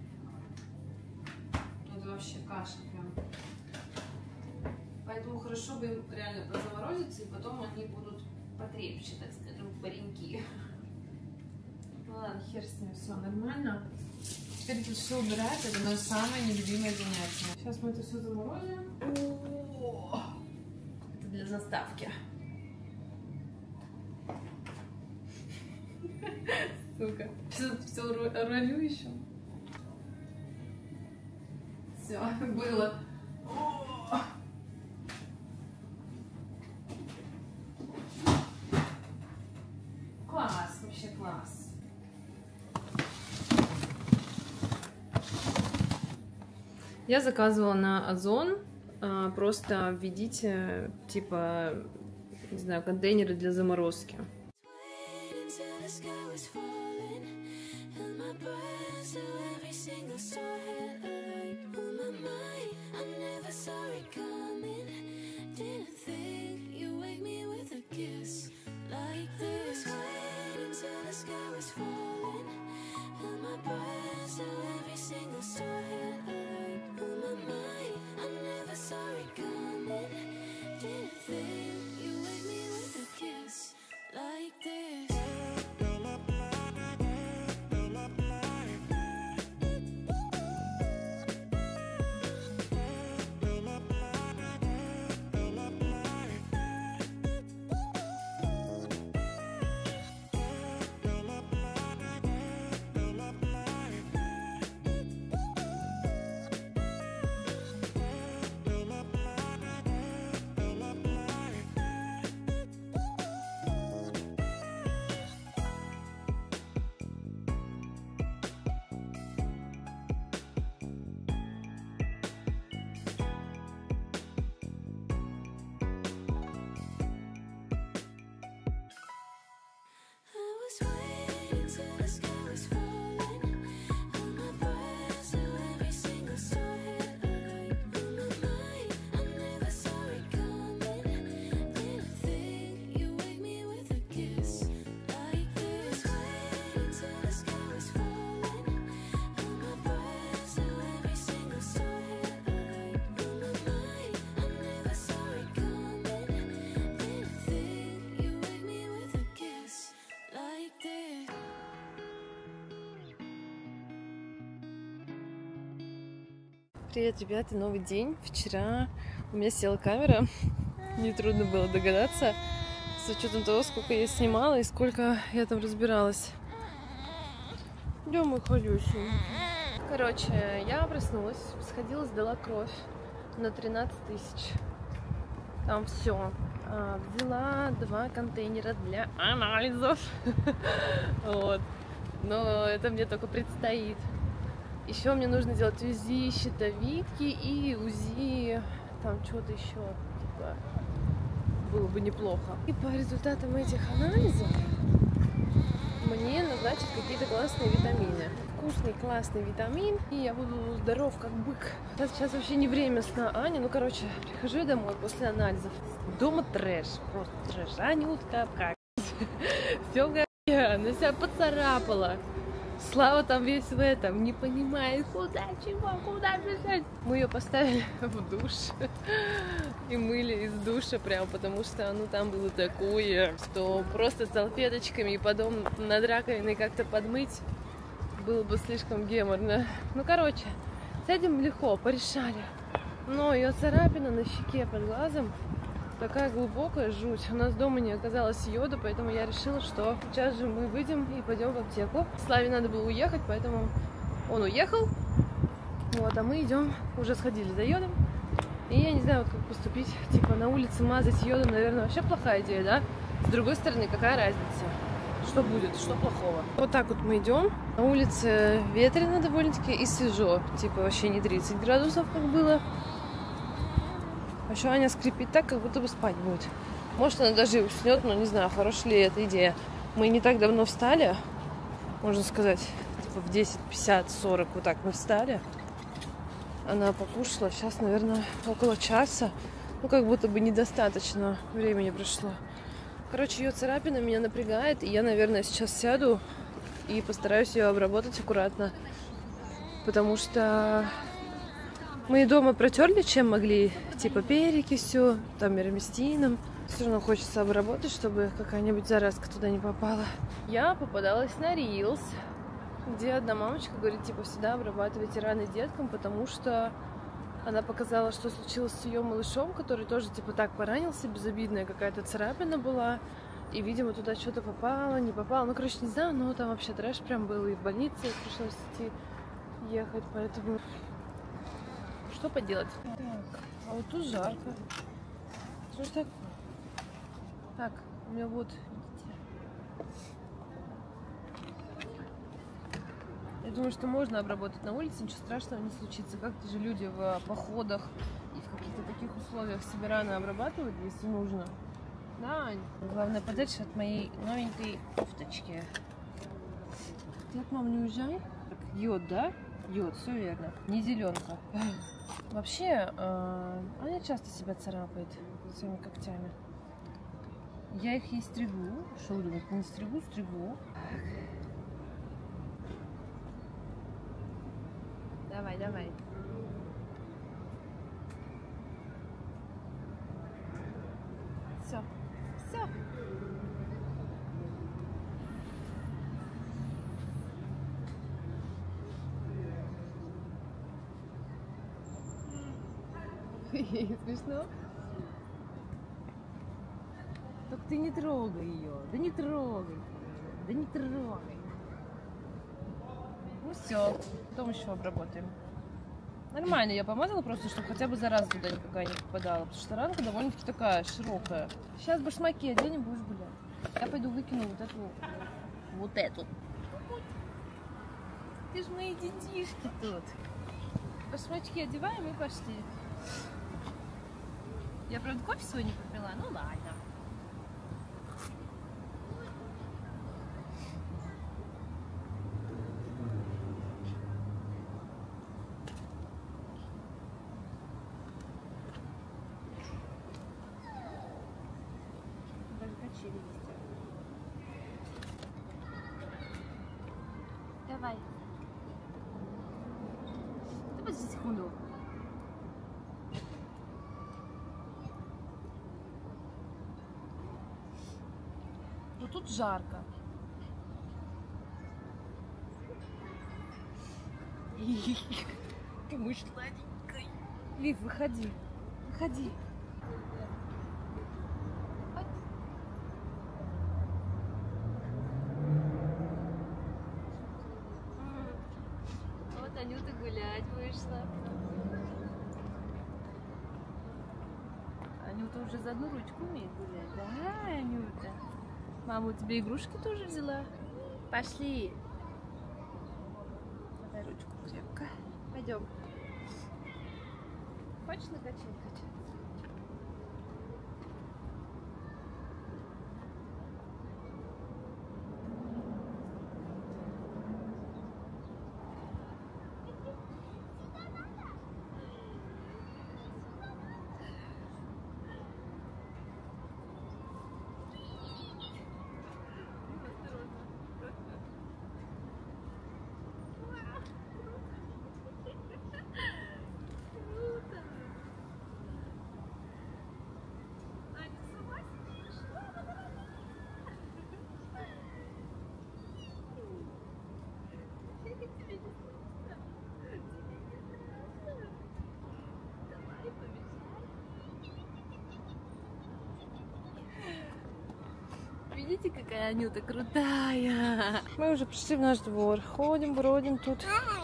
Это вообще каша прям. Поэтому хорошо бы им реально позаморозиться, и потом они будут потрепче, так скажем, пареньки. Ну ладно, хер с ним, все нормально. Теперь тут все убирать, это мое самое нелюбимое занятие. Сейчас мы это все заморозим. Это для заставки. Сука, все ролю еще. Все, было. Я заказывала на Озон. Просто введите, типа, не знаю, контейнеры для заморозки. Привет, ребята, новый день. Вчера у меня села камера, нетрудно было догадаться, с учетом того, сколько я снимала и сколько я там разбиралась. Да, мой ходючий. Короче, я проснулась, сходила, сдала кровь на 13 тысяч. Там все. Взяла 2 контейнера для анализов. Вот. Но это мне только предстоит. Еще мне нужно делать УЗИ щитовидки и УЗИ, там что-то еще, типа, было бы неплохо. И по результатам этих анализов мне назначат какие-то классные витамины. Вкусный, классный витамин, и я буду здоров, как бык. Сейчас вообще не время сна Ани, ну, короче, прихожу я домой после анализов. Дома трэш, просто трэш. Анютка обкакалась. Все в говне, она себя поцарапала. Слава там весь в этом, не понимает, куда, чего, куда бежать. Мы ее поставили в душ и мыли из душа прям, потому что ну там было такое, что просто салфеточками и потом над раковиной как-то подмыть было бы слишком геморно. Ну, короче, с этим легко, порешали. Но ее царапина на щеке под глазом такая глубокая жуть. У нас дома не оказалось йода, поэтому я решила, что сейчас же мы выйдем и пойдем в аптеку. Славе надо было уехать, поэтому он уехал. Вот, а мы идем, уже сходили за йодом. И я не знаю, вот как поступить. Типа на улице мазать йодом, наверное, вообще плохая идея, да? С другой стороны, какая разница? Что будет, что плохого? Вот так вот мы идем. На улице ветрено довольно-таки и свежо. Типа вообще не 30 градусов, как было. А еще Аня скрипит так, как будто бы спать будет. Может, она даже и уснет, но не знаю, хорошая ли эта идея. Мы не так давно встали, можно сказать, типа в 10, 50, 40, вот так мы встали. Она покушала, сейчас, наверное, около часа. Ну, как будто бы недостаточно времени прошло. Короче, ее царапина меня напрягает, и я, наверное, сейчас сяду и постараюсь ее обработать аккуратно. Потому что мы дома протерли, чем могли, типа перекисью, там мироместином. Все равно хочется обработать, чтобы какая-нибудь заразка туда не попала. Я попадалась на Reels, где одна мамочка говорит, типа, всегда обрабатывайте раны деткам, потому что она показала, что случилось с ее малышом, который тоже, типа, так поранился, безобидная какая-то царапина была. И, видимо, туда что-то попало, не попало. Ну, короче, не знаю, но там вообще трэш прям был. И в больнице пришлось идти, ехать, поэтому... Что поделать? Так, а вот тут жарко. Что ж такое? Так, у меня вот, видите. Я думаю, что можно обработать на улице, ничего страшного не случится. Как-то же люди в походах и в каких-то таких условиях себя рано обрабатывают, если нужно. Да, Ань? Главное подальше от моей новенькой кофточки. Ты от мамы не уезжай? Йод, да? Йод, все верно. Не зеленка. Вообще, Аня часто себя царапает своими когтями. Я их ей стригу. Что вы думаете, не стригу? Стригу. Давай, давай. Все, все. Смешно? Так ты не трогай ее. Да не трогай. Да не трогай. Ну все, потом еще обработаем. Нормально, я помазала просто, чтобы хотя бы зараза туда никакая не попадала. Потому что ранка довольно-таки такая широкая. Сейчас башмаки оденем, будешь гулять. Я пойду выкину вот эту. Вот эту. Ты ж мои детишки тут. Башмачки одеваем и пошли. Я, правда, кофе свой не попила, ну ладно. Даже качели есть. Давай. Давай за секунду. Вот тут жарко. Ты мышь сладенькой. Лив, выходи. Выходи. Вот Анюта гулять вышла. Анюта уже за одну ручку умеет гулять. Да, Анюта? Мама у тебя игрушки тоже взяла? Пошли. Давай ручку крепко. Пойдем. Хочешь на качель качаться? Видите, какая Анюта крутая. Мы уже пришли в наш двор. Ходим, бродим тут.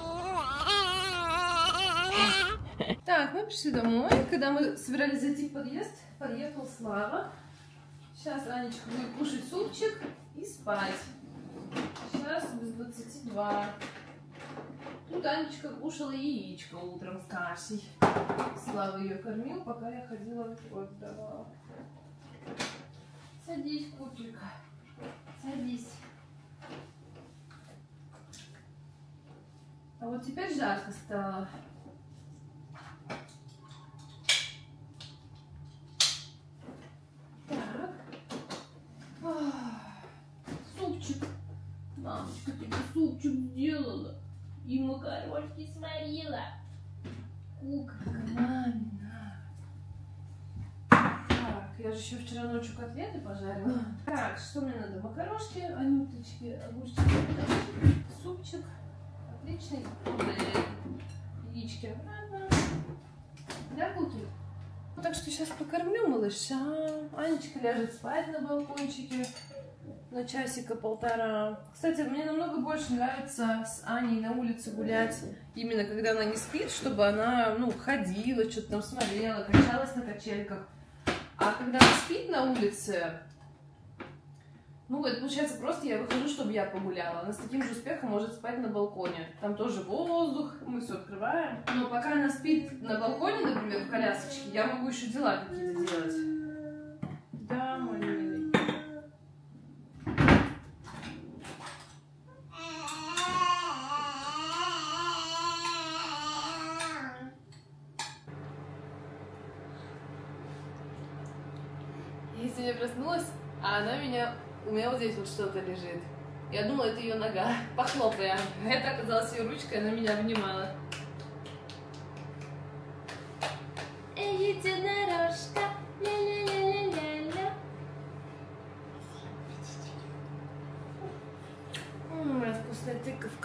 Так, мы пришли домой. Когда мы собирались зайти в подъезд, подъехал Слава. Сейчас Анечка будет кушать супчик и спать. Сейчас без 22. Тут Анечка кушала яичко утром с кашей. Слава ее кормил, пока я ходила в ход давала. Садись, купелька. Садись. А вот теперь жарко стало. Так. Супчик. Мамочка, тебе супчик сделала. И макарошки сварила. Куколка мамина. Так, я же еще вчера ночью котлеты пожарила. Так, что мне надо? Макарошки, анюточки, огурчики, супчик. Отличный. Яички обратно. Да, Куки? Так что сейчас покормлю малыша. Анечка ляжет спать на балкончике на часика-полтора. Кстати, мне намного больше нравится с Аней на улице гулять, именно когда она не спит, чтобы она, ну, ходила, что-то там смотрела, качалась на качельках. А когда она спит на улице, Ну, это получается просто я выхожу, чтобы я погуляла. Она с таким же успехом может спать на балконе. Там тоже воздух, мы все открываем. Но пока она спит на балконе, например, в колясочке, я могу еще дела какие-то делать. Да, мой милый. Я сегодня проснулась, а она у меня вот здесь вот что-то лежит. Я думала, это ее нога. Похлопая. Это оказалась ее ручка, она меня обнимала. Эй, единорожка, ля-ля-ля-ля-ля-ля. Моя вкусная тыковка.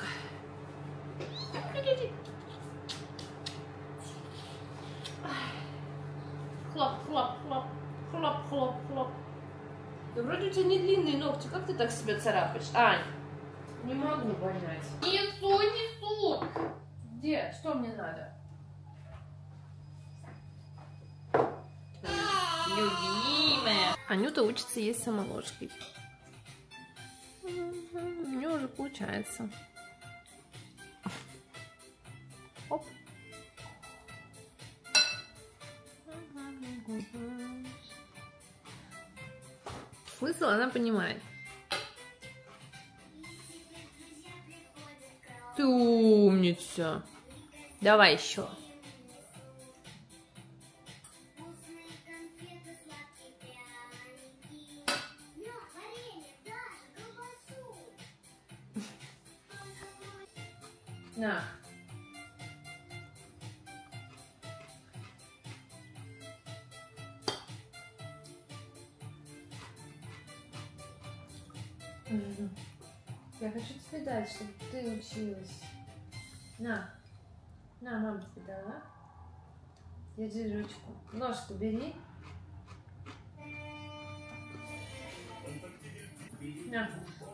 Хлоп-хлоп-хлоп. Хлоп-хлоп-хлоп. Да вроде у тебя не длинные ногти, как ты так себя царапаешь? Ань, не могу понять. Несу! Где? Что мне надо? Любимая. Анюта учится есть самоложкой. У нее уже получается. Оп. Смысл она понимает. Ты умница. Давай еще. На. Я хочу тебе дать, чтобы ты училась. На, мама тебе дала. Держи ручку. Ножку бери. На.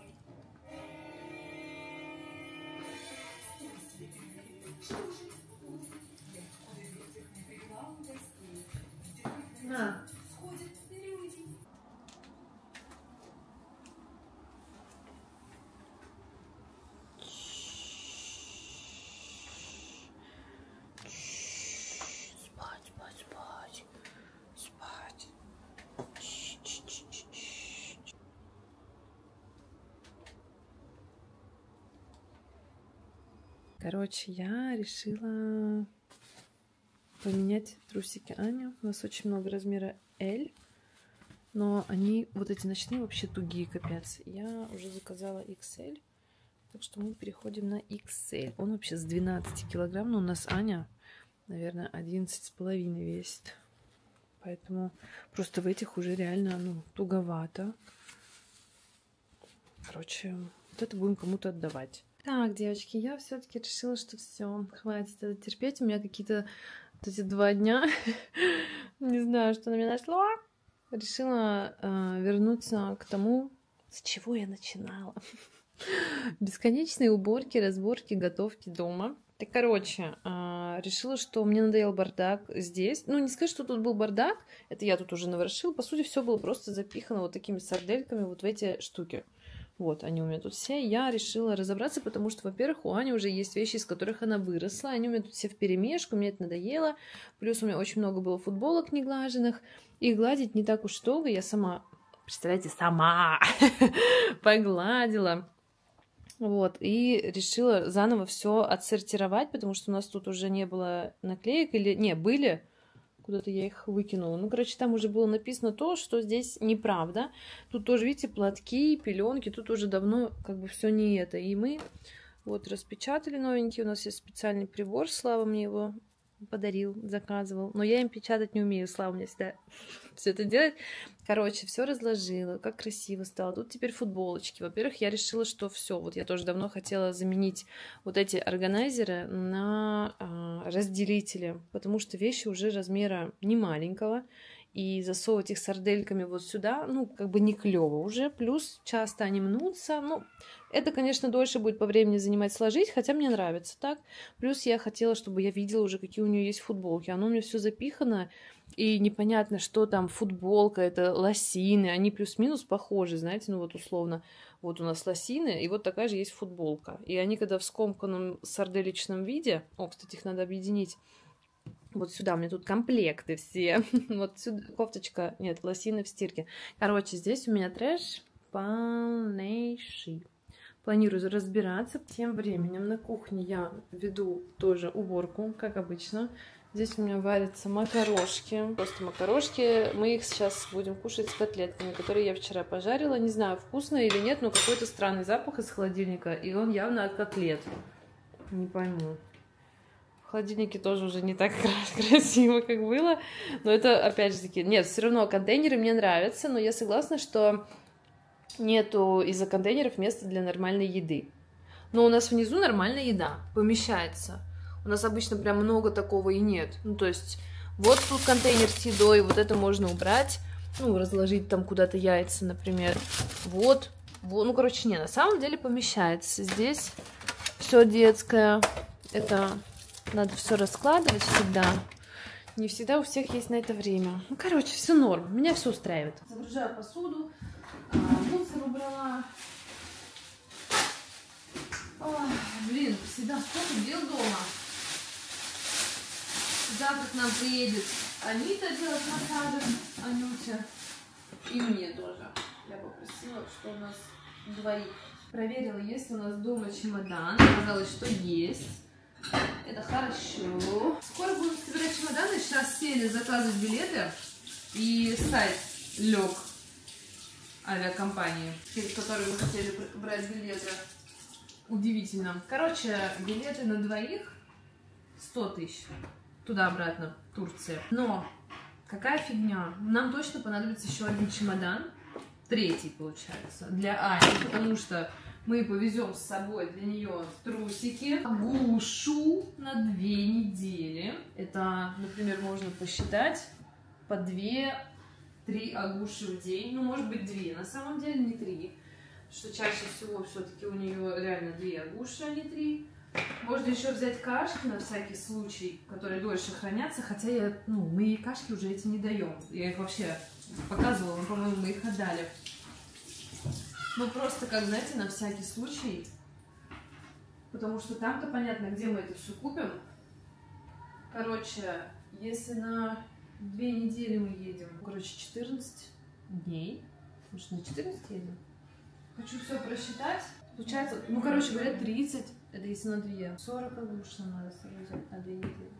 На. Короче, я решила поменять трусики Ани. У нас очень много размера L, но они, вот эти ночные, вообще тугие, капец. Я уже заказала XL, так что мы переходим на XL. Он вообще с 12 килограмм, но у нас Аня, наверное, 11,5 весит. Поэтому просто в этих уже реально, ну, туговато. Короче, вот это будем кому-то отдавать. Так, девочки, я все-таки решила, что все, хватит это терпеть. У меня какие-то вот эти 2 дня, не знаю, что на меня нашло. Решила вернуться к тому, с чего я начинала. Бесконечные уборки, разборки, готовки дома. Так, короче, решила, что мне надоел бардак здесь. Ну, не сказать, что тут был бардак, это я тут уже наворошила. По сути, все было просто запихано вот такими сардельками вот в эти штуки. Вот, они у меня тут все. Я решила разобраться, потому что, во-первых, у Ани уже есть вещи, из которых она выросла. Они у меня тут все вперемешку, мне это надоело. Плюс у меня очень много было футболок неглаженных. Их гладить не так уж долго. Я сама, представляете, сама погладила. Вот, и решила заново все отсортировать, потому что у нас тут уже не было наклеек. Или, не, были. Куда-то я их выкинула. Ну, короче, там уже было написано то, что здесь неправда. Тут тоже, видите, платки, пеленки. Тут уже давно как бы все не это. И мы вот распечатали новенький. У нас есть специальный прибор. Слава мне его подарил, заказывал. Но я им печатать не умею. Слава мне всегда все это делает. Короче, все разложила. Как красиво стало. Тут теперь футболочки. Во-первых, я решила, что все. Вот я тоже давно хотела заменить вот эти органайзеры на разделители. Потому что вещи уже размера не маленького. и засовывать их сардельками вот сюда, ну, как бы не клево уже. Плюс часто они мнутся. Ну, это, конечно, дольше будет по времени занимать сложить, хотя мне нравится так. Плюс я хотела, чтобы я видела уже, какие у нее есть футболки. Оно у меня все запихано, и непонятно, что там футболка, это лосины. Они плюс-минус похожи, знаете, ну вот условно. Вот у нас лосины, и вот такая же есть футболка. И они, когда в скомканном сарделичном виде... О, кстати, их надо объединить. Вот сюда у меня тут комплекты все. Вот сюда кофточка, нет, лосины в стирке. Короче, здесь у меня трэш полнейший. Планирую разбираться. Тем временем на кухне я веду тоже уборку, как обычно. Здесь у меня варятся макарошки. Просто макарошки. Мы их сейчас будем кушать с котлетками, которые я вчера пожарила. Не знаю, вкусно или нет, но какой-то странный запах из холодильника. И он явно от котлет. Не пойму. В холодильнике тоже уже не так красиво, как было. Но это, опять же таки... Нет, все равно контейнеры мне нравятся, но я согласна, что нету из-за контейнеров места для нормальной еды. Но у нас внизу нормальная еда помещается. У нас обычно прям много такого и нет. Ну, то есть, вот тут контейнер с едой, вот это можно убрать. Ну, разложить там куда-то яйца, например. Вот. Ну, короче, не, на самом деле помещается. Здесь все детское. Это... Надо все раскладывать всегда. Не всегда у всех есть на это время. Ну, короче, все норм. Меня все устраивает. Загружаю посуду. Мусор убрала. Ой, блин, всегда столько дел дома. Завтра к нам приедет Анита делать массажи. Анюся. И мне тоже. Я попросила, что у нас двоих. Проверила, есть ли у нас дома чемодан. Оказалось, что есть. Это хорошо. Скоро будем собирать чемоданы. Сейчас сели заказывать билеты. И сайт лег авиакомпании, через которую мы хотели брать билеты. Удивительно. Короче, билеты на двоих 100 тысяч. Туда-обратно, Турция. Но какая фигня. Нам точно понадобится еще один чемодан. Третий, получается, для Ани. Потому что мы повезем с собой для нее трусики, агушу на 2 недели. Это, например, можно посчитать по 2-3 агуши в день. Ну, может быть, 2. На самом деле не 3. Что чаще всего все-таки у нее реально 2 агуши, а не 3. Можно еще взять кашки на всякий случай, которые дольше хранятся. Хотя мы ей кашки уже эти не даем. Я их вообще показывала, но, по-моему, мы их отдали. Ну, просто, как, знаете, на всякий случай. Потому что там-то понятно, где мы это все купим. Короче, если на 2 недели мы едем, 14 дней. Может, на 14 едем? Хочу все просчитать. Получается, говоря, 30. Это если на 2. 40 агуш нам надо взять на 2 недели.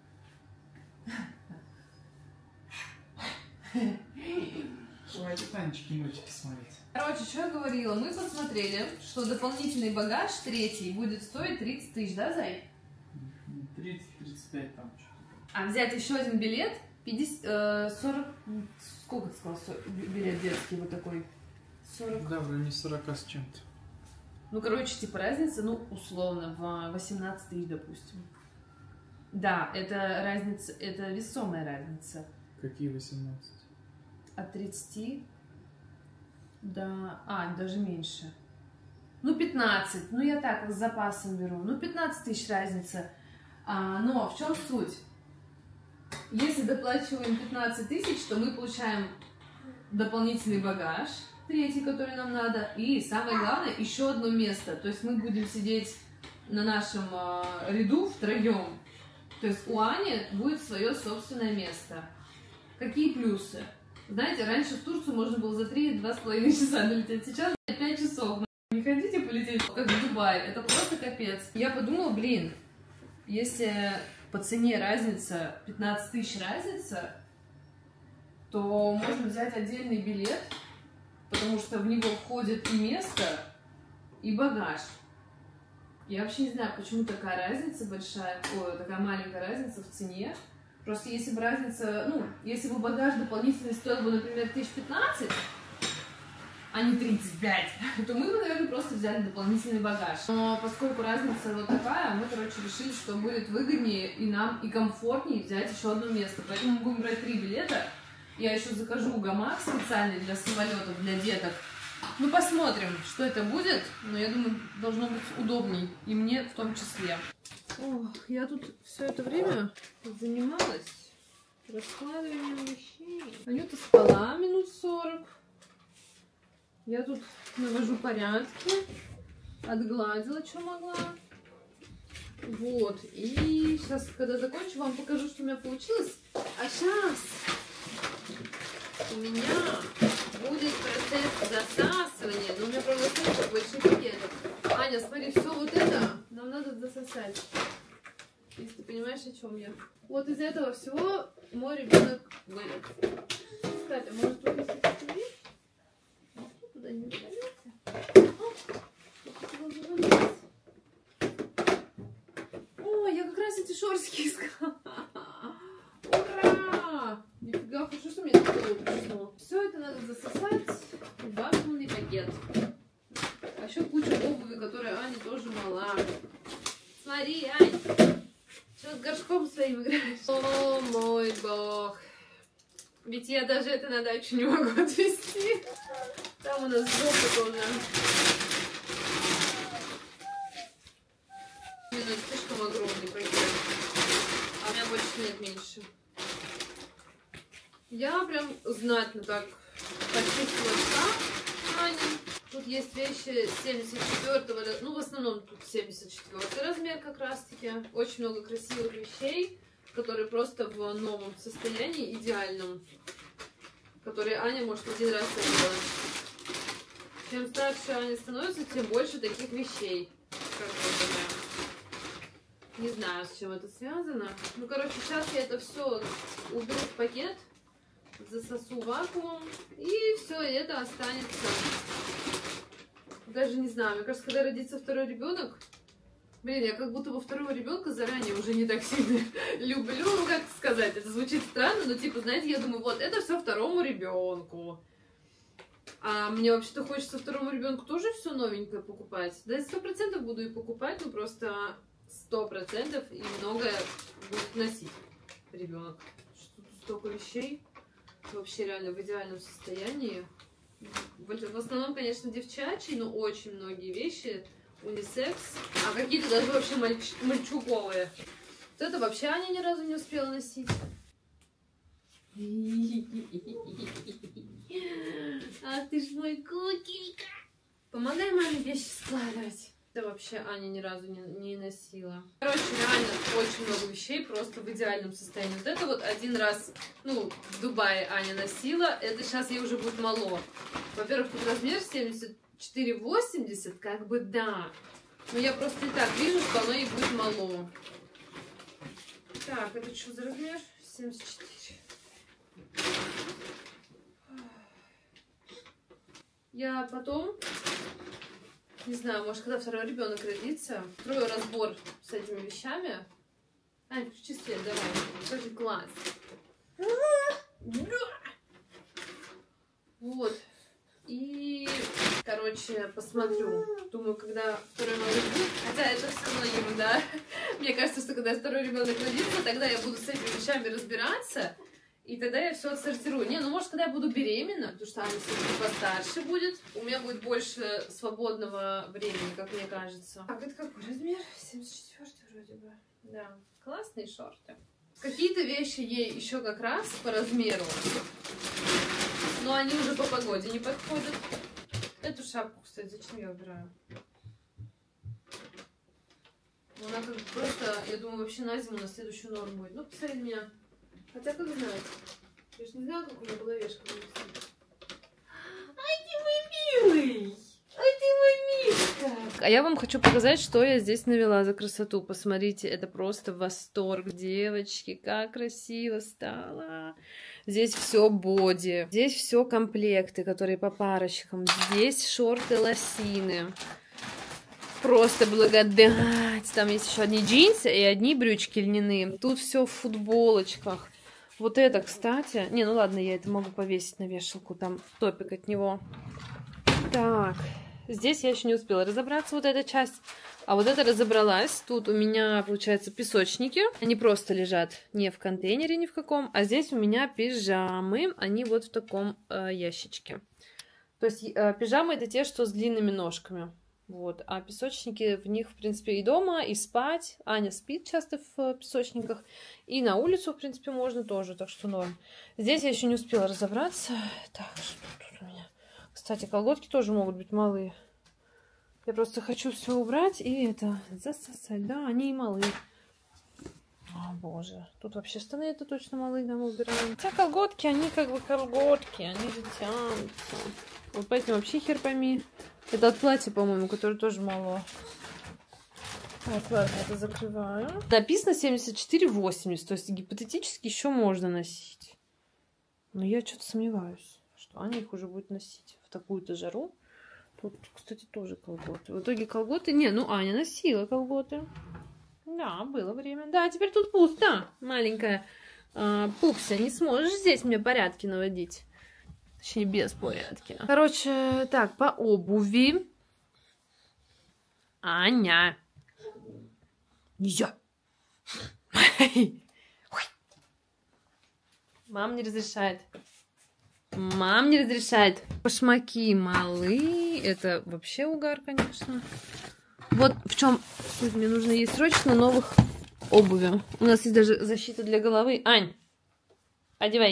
Давайте танчики-мальчики смотреть. Короче, что я говорила? Мы посмотрели, что дополнительный багаж третий будет стоить 30 тысяч, да, Зай? 30-35 там что-то. А взять еще один билет 40... Сколько ты сказал? Билет детский вот такой? 40... Да, в районе 40 с чем-то. Ну, короче, типа разница, условно, в 18 тысяч, допустим. Да, это разница, это весомая разница. Какие 18? От 30 до... даже меньше. 15. Я так, с запасом беру. 15 тысяч разница. Но в чем суть? Если доплачиваем 15 тысяч, то мы получаем дополнительный багаж, третий, который нам надо, и самое главное, еще одно место. То есть мы будем сидеть на нашем ряду втроем. То есть у Ани будет свое собственное место. Какие плюсы? Знаете, раньше в Турцию можно было за 2,5 часа долететь. Сейчас 5 часов. Не хотите полететь, как в Дубай? Это просто капец. Я подумала, если по цене разница, 15 тысяч разница, то можно взять отдельный билет, потому что в него входит и место, и багаж. Я вообще не знаю, почему такая разница большая, такая маленькая разница в цене. Просто если бы разница, если бы багаж дополнительный стоил бы, например, 1015, а не 35, то мы бы, наверное, просто взяли дополнительный багаж. Но поскольку разница вот такая, мы, решили, что будет выгоднее и нам, и комфортнее взять еще одно место. Поэтому мы будем брать 3 билета. Я еще закажу гамак специальный для самолетов, для деток. Ну, посмотрим, что это будет. Но я думаю, должно быть удобней. И мне в том числе. Ох, я тут все это время занималась раскладыванием вещей. Анюта спала минут 40. Я тут навожу порядки. Отгладила, что могла. Вот. И сейчас, когда закончу, вам покажу, что у меня получилось. А сейчас у меня будет процесс засасывания. Но у меня, правда, слишком больших пакетов. Аня, смотри, все вот это нам надо засосать. Если ты понимаешь, о чем я. Вот из этого всего мой ребенок вылет. Кстати, может увести эту вещь? Туда не валяется. О, я как раз эти шорстики искала. Ура! Нифига, хорошо, что мне это пришло. Все это надо засосать в вакуумный пакет. А еще куча обуви, которая Аня тоже мала. Смотри, Ань, что с горшком своим играешь? О мой бог. Ведь я даже это на дачу не могу отвезти. Там у нас жопа тоже. Именно слишком огромный пакет. А у меня больше нет меньше. Я прям знатно так почувствовала шкаф Ани. Тут есть вещи 74-го, ну в основном тут 74-й размер как раз таки. Очень много красивых вещей, которые просто в новом состоянии, идеальном. Которые Аня может один раз сделать. Чем старше Аня становится, тем больше таких вещей. Как бы, не знаю, с чем это связано. Ну, короче, сейчас я это все уберу в пакет, засосу вакуумом, и все это останется. Даже не знаю, мне кажется, когда родится второй ребенок, блин, я как будто бы второго ребенка заранее уже не так сильно люблю. Ну, как сказать, это звучит странно, но типа, знаете, я думаю, вот это все второму ребенку. А мне вообще-то хочется второму ребенку тоже все новенькое покупать. Да, 100% буду и покупать, но просто 100% и многое будет носить ребенок. Что тут столько вещей. Вообще реально в идеальном состоянии. В основном, конечно, девчачьи, но очень многие вещи унисекс. А какие-то даже вообще мальчуковые. Вот это вообще Аня ни разу не успела носить. Ах ты ж мой куколька. Помогай маме вещи складывать. Это вообще Аня ни разу не носила. Короче, реально очень много вещей просто в идеальном состоянии. Вот это вот один раз, ну, в Дубае Аня носила. Это сейчас ей уже будет мало. Во-первых, тут размер 74-80, как бы да. Но я просто и так вижу, что оно ей будет мало. Так, это что за размер? 74. Я потом, не знаю, может, когда второй ребенок родится, устрою разбор с этими вещами. Ань, включи свет, давай. Покажи класс. Вот. И, короче, посмотрю. Думаю, когда второй ребенок... Хотя это все равно ерунда. Мне кажется, что когда второй ребенок родится, тогда я буду с этими вещами разбираться. И тогда я все отсортирую. Не, ну может, когда я буду беременна, потому что Аня все-таки постарше будет, у меня будет больше свободного времени, как мне кажется. Так, это какой размер? 74 вроде бы. Да, классные шорты. Какие-то вещи ей еще как раз по размеру, но они уже по погоде не подходят. Эту шапку, кстати, зачем я убираю? Она как бы просто, я думаю, вообще на зиму на следующую норму будет. Ну, посмотри на меня. Хотя, как знать. Я же не знаю, как у меня была вешка. Ай, ты мой милый! Ай, ты мой мишка! А я вам хочу показать, что я здесь навела за красоту. Посмотрите, это просто восторг. Девочки, как красиво стало. Здесь все боди. Здесь все комплекты, которые по парочкам. Здесь шорты лосины. Просто благодать. Там есть еще одни джинсы и одни брючки льняные. Тут все в футболочках. Вот это, кстати... Не, ну ладно, я это могу повесить на вешалку. Там топик от него. Так. Здесь я еще не успела разобраться, вот эта часть. А вот это разобралась. Тут у меня, получается, песочники. Они просто лежат не в контейнере ни в каком. А здесь у меня пижамы. Они вот в таком ящичке. То есть пижамы это те, что с длинными ножками. Вот. А песочники в них, в принципе, и дома, и спать. Аня спит часто в песочниках. И на улицу, в принципе, можно тоже. Так что норм. Здесь я еще не успела разобраться. Так, что тут у меня? Кстати, колготки тоже могут быть малые. Я просто хочу все убрать и это засосать. Да, они и малые. О, боже. Тут вообще штаны это точно малые, да, мы убираем. Хотя колготки, они как бы колготки. Они же тянутся. Вот по этим вообще хер пойми. Это от платья, по-моему, которое тоже мало. Так, ладно, это закрываю. Написано 74,80. То есть гипотетически еще можно носить. Но я что-то сомневаюсь, что Аня их уже будет носить в такую-то жару. Тут, кстати, тоже колготы. В итоге колготы... Не, ну Аня носила колготы. Да, было время. Да, теперь тут пусто. Маленькая Пупся, не сможешь здесь мне порядки наводить. Точнее, без порядки. Короче, так, по обуви. Аня. Я. Мам не разрешает. Мам не разрешает. Башмаки малы. Это вообще угар, конечно. Вот в чем суть. Мне нужно ей срочно новых обуви. У нас есть даже защита для головы. Ань, одевай.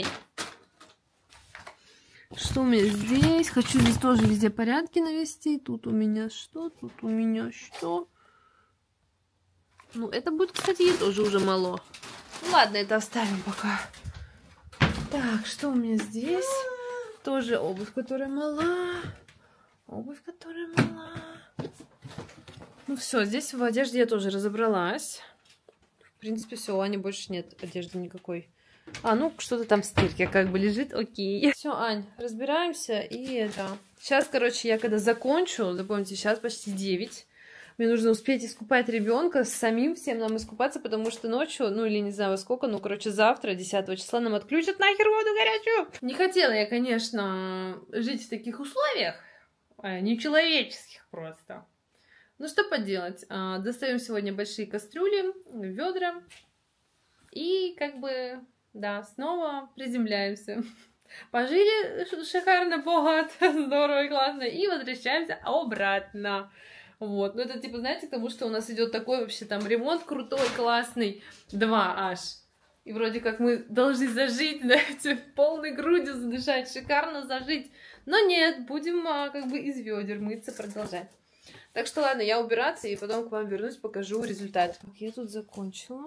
Что у меня здесь? Хочу здесь тоже везде порядки навести. Тут у меня что? Тут у меня что? Ну, это будет, кстати, ей тоже уже мало. Ладно, это оставим пока. Так, что у меня здесь? Тоже обувь, которая мала. Обувь, которая мала. Ну все, здесь в одежде я тоже разобралась. В принципе, все, у Ани больше нет одежды никакой. А, ну, что-то там в стирке как бы лежит, окей. Все, Ань, разбираемся, и это... Сейчас, короче, я когда закончу, запомните, сейчас почти 9. Мне нужно успеть искупать ребенка, самим всем нам искупаться, потому что ночью, ну или не знаю во сколько, ну, короче, завтра, 10 числа, нам отключат нахер воду горячую. Не хотела я, конечно, жить в таких условиях, нечеловеческих просто. Ну, что поделать, достаем сегодня большие кастрюли, ведра, и как бы... Да, снова приземляемся. Пожили шикарно, богато, здорово и классно. И возвращаемся обратно. Вот. Ну, это типа, знаете, потому что у нас идет такой вообще там ремонт крутой, классный. 2 аж. И вроде как мы должны зажить, знаете, полной грудью задышать, шикарно зажить. Но нет, будем как бы из ведер мыться, продолжать. Так что ладно, я убираться и потом к вам вернусь, покажу результат. Я тут закончила.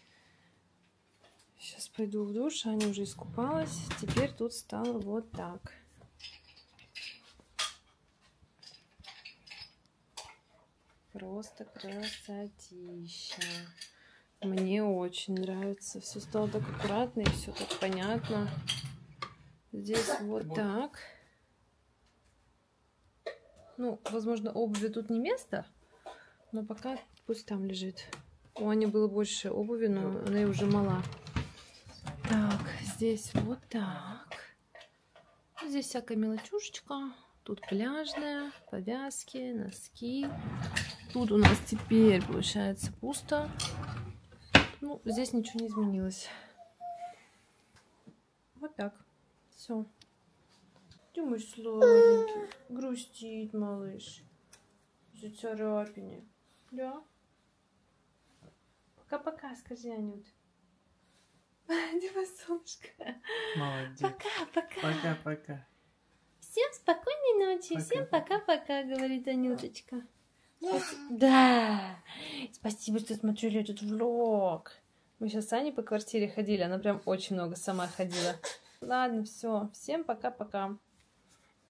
Сейчас пойду в душ, Аня уже искупалась. Теперь тут стало вот так. Просто красотища. Мне очень нравится. Все стало так аккуратно и все так понятно. Здесь вот так. Ну, возможно, обуви тут не место, но пока пусть там лежит. У Ани было больше обуви, но она и уже мала. Так, здесь вот так. Здесь всякая мелочушечка. Тут пляжная, повязки, носки. Тут у нас теперь получается пусто. Ну, здесь ничего не изменилось. Вот так. Все. Ты мой сладенький. Грустит малыш. За царапине. Да? Пока-пока, скажи, Анют. Дева солнышко. Молодец. Пока-пока. Пока-пока. Всем спокойной ночи. Пока. Всем пока-пока, говорит Анюточка. Да. Спасибо, что смотрели этот влог. Мы сейчас с Аней по квартире ходили. Она прям очень много сама ходила. Ладно, все. Всем пока-пока.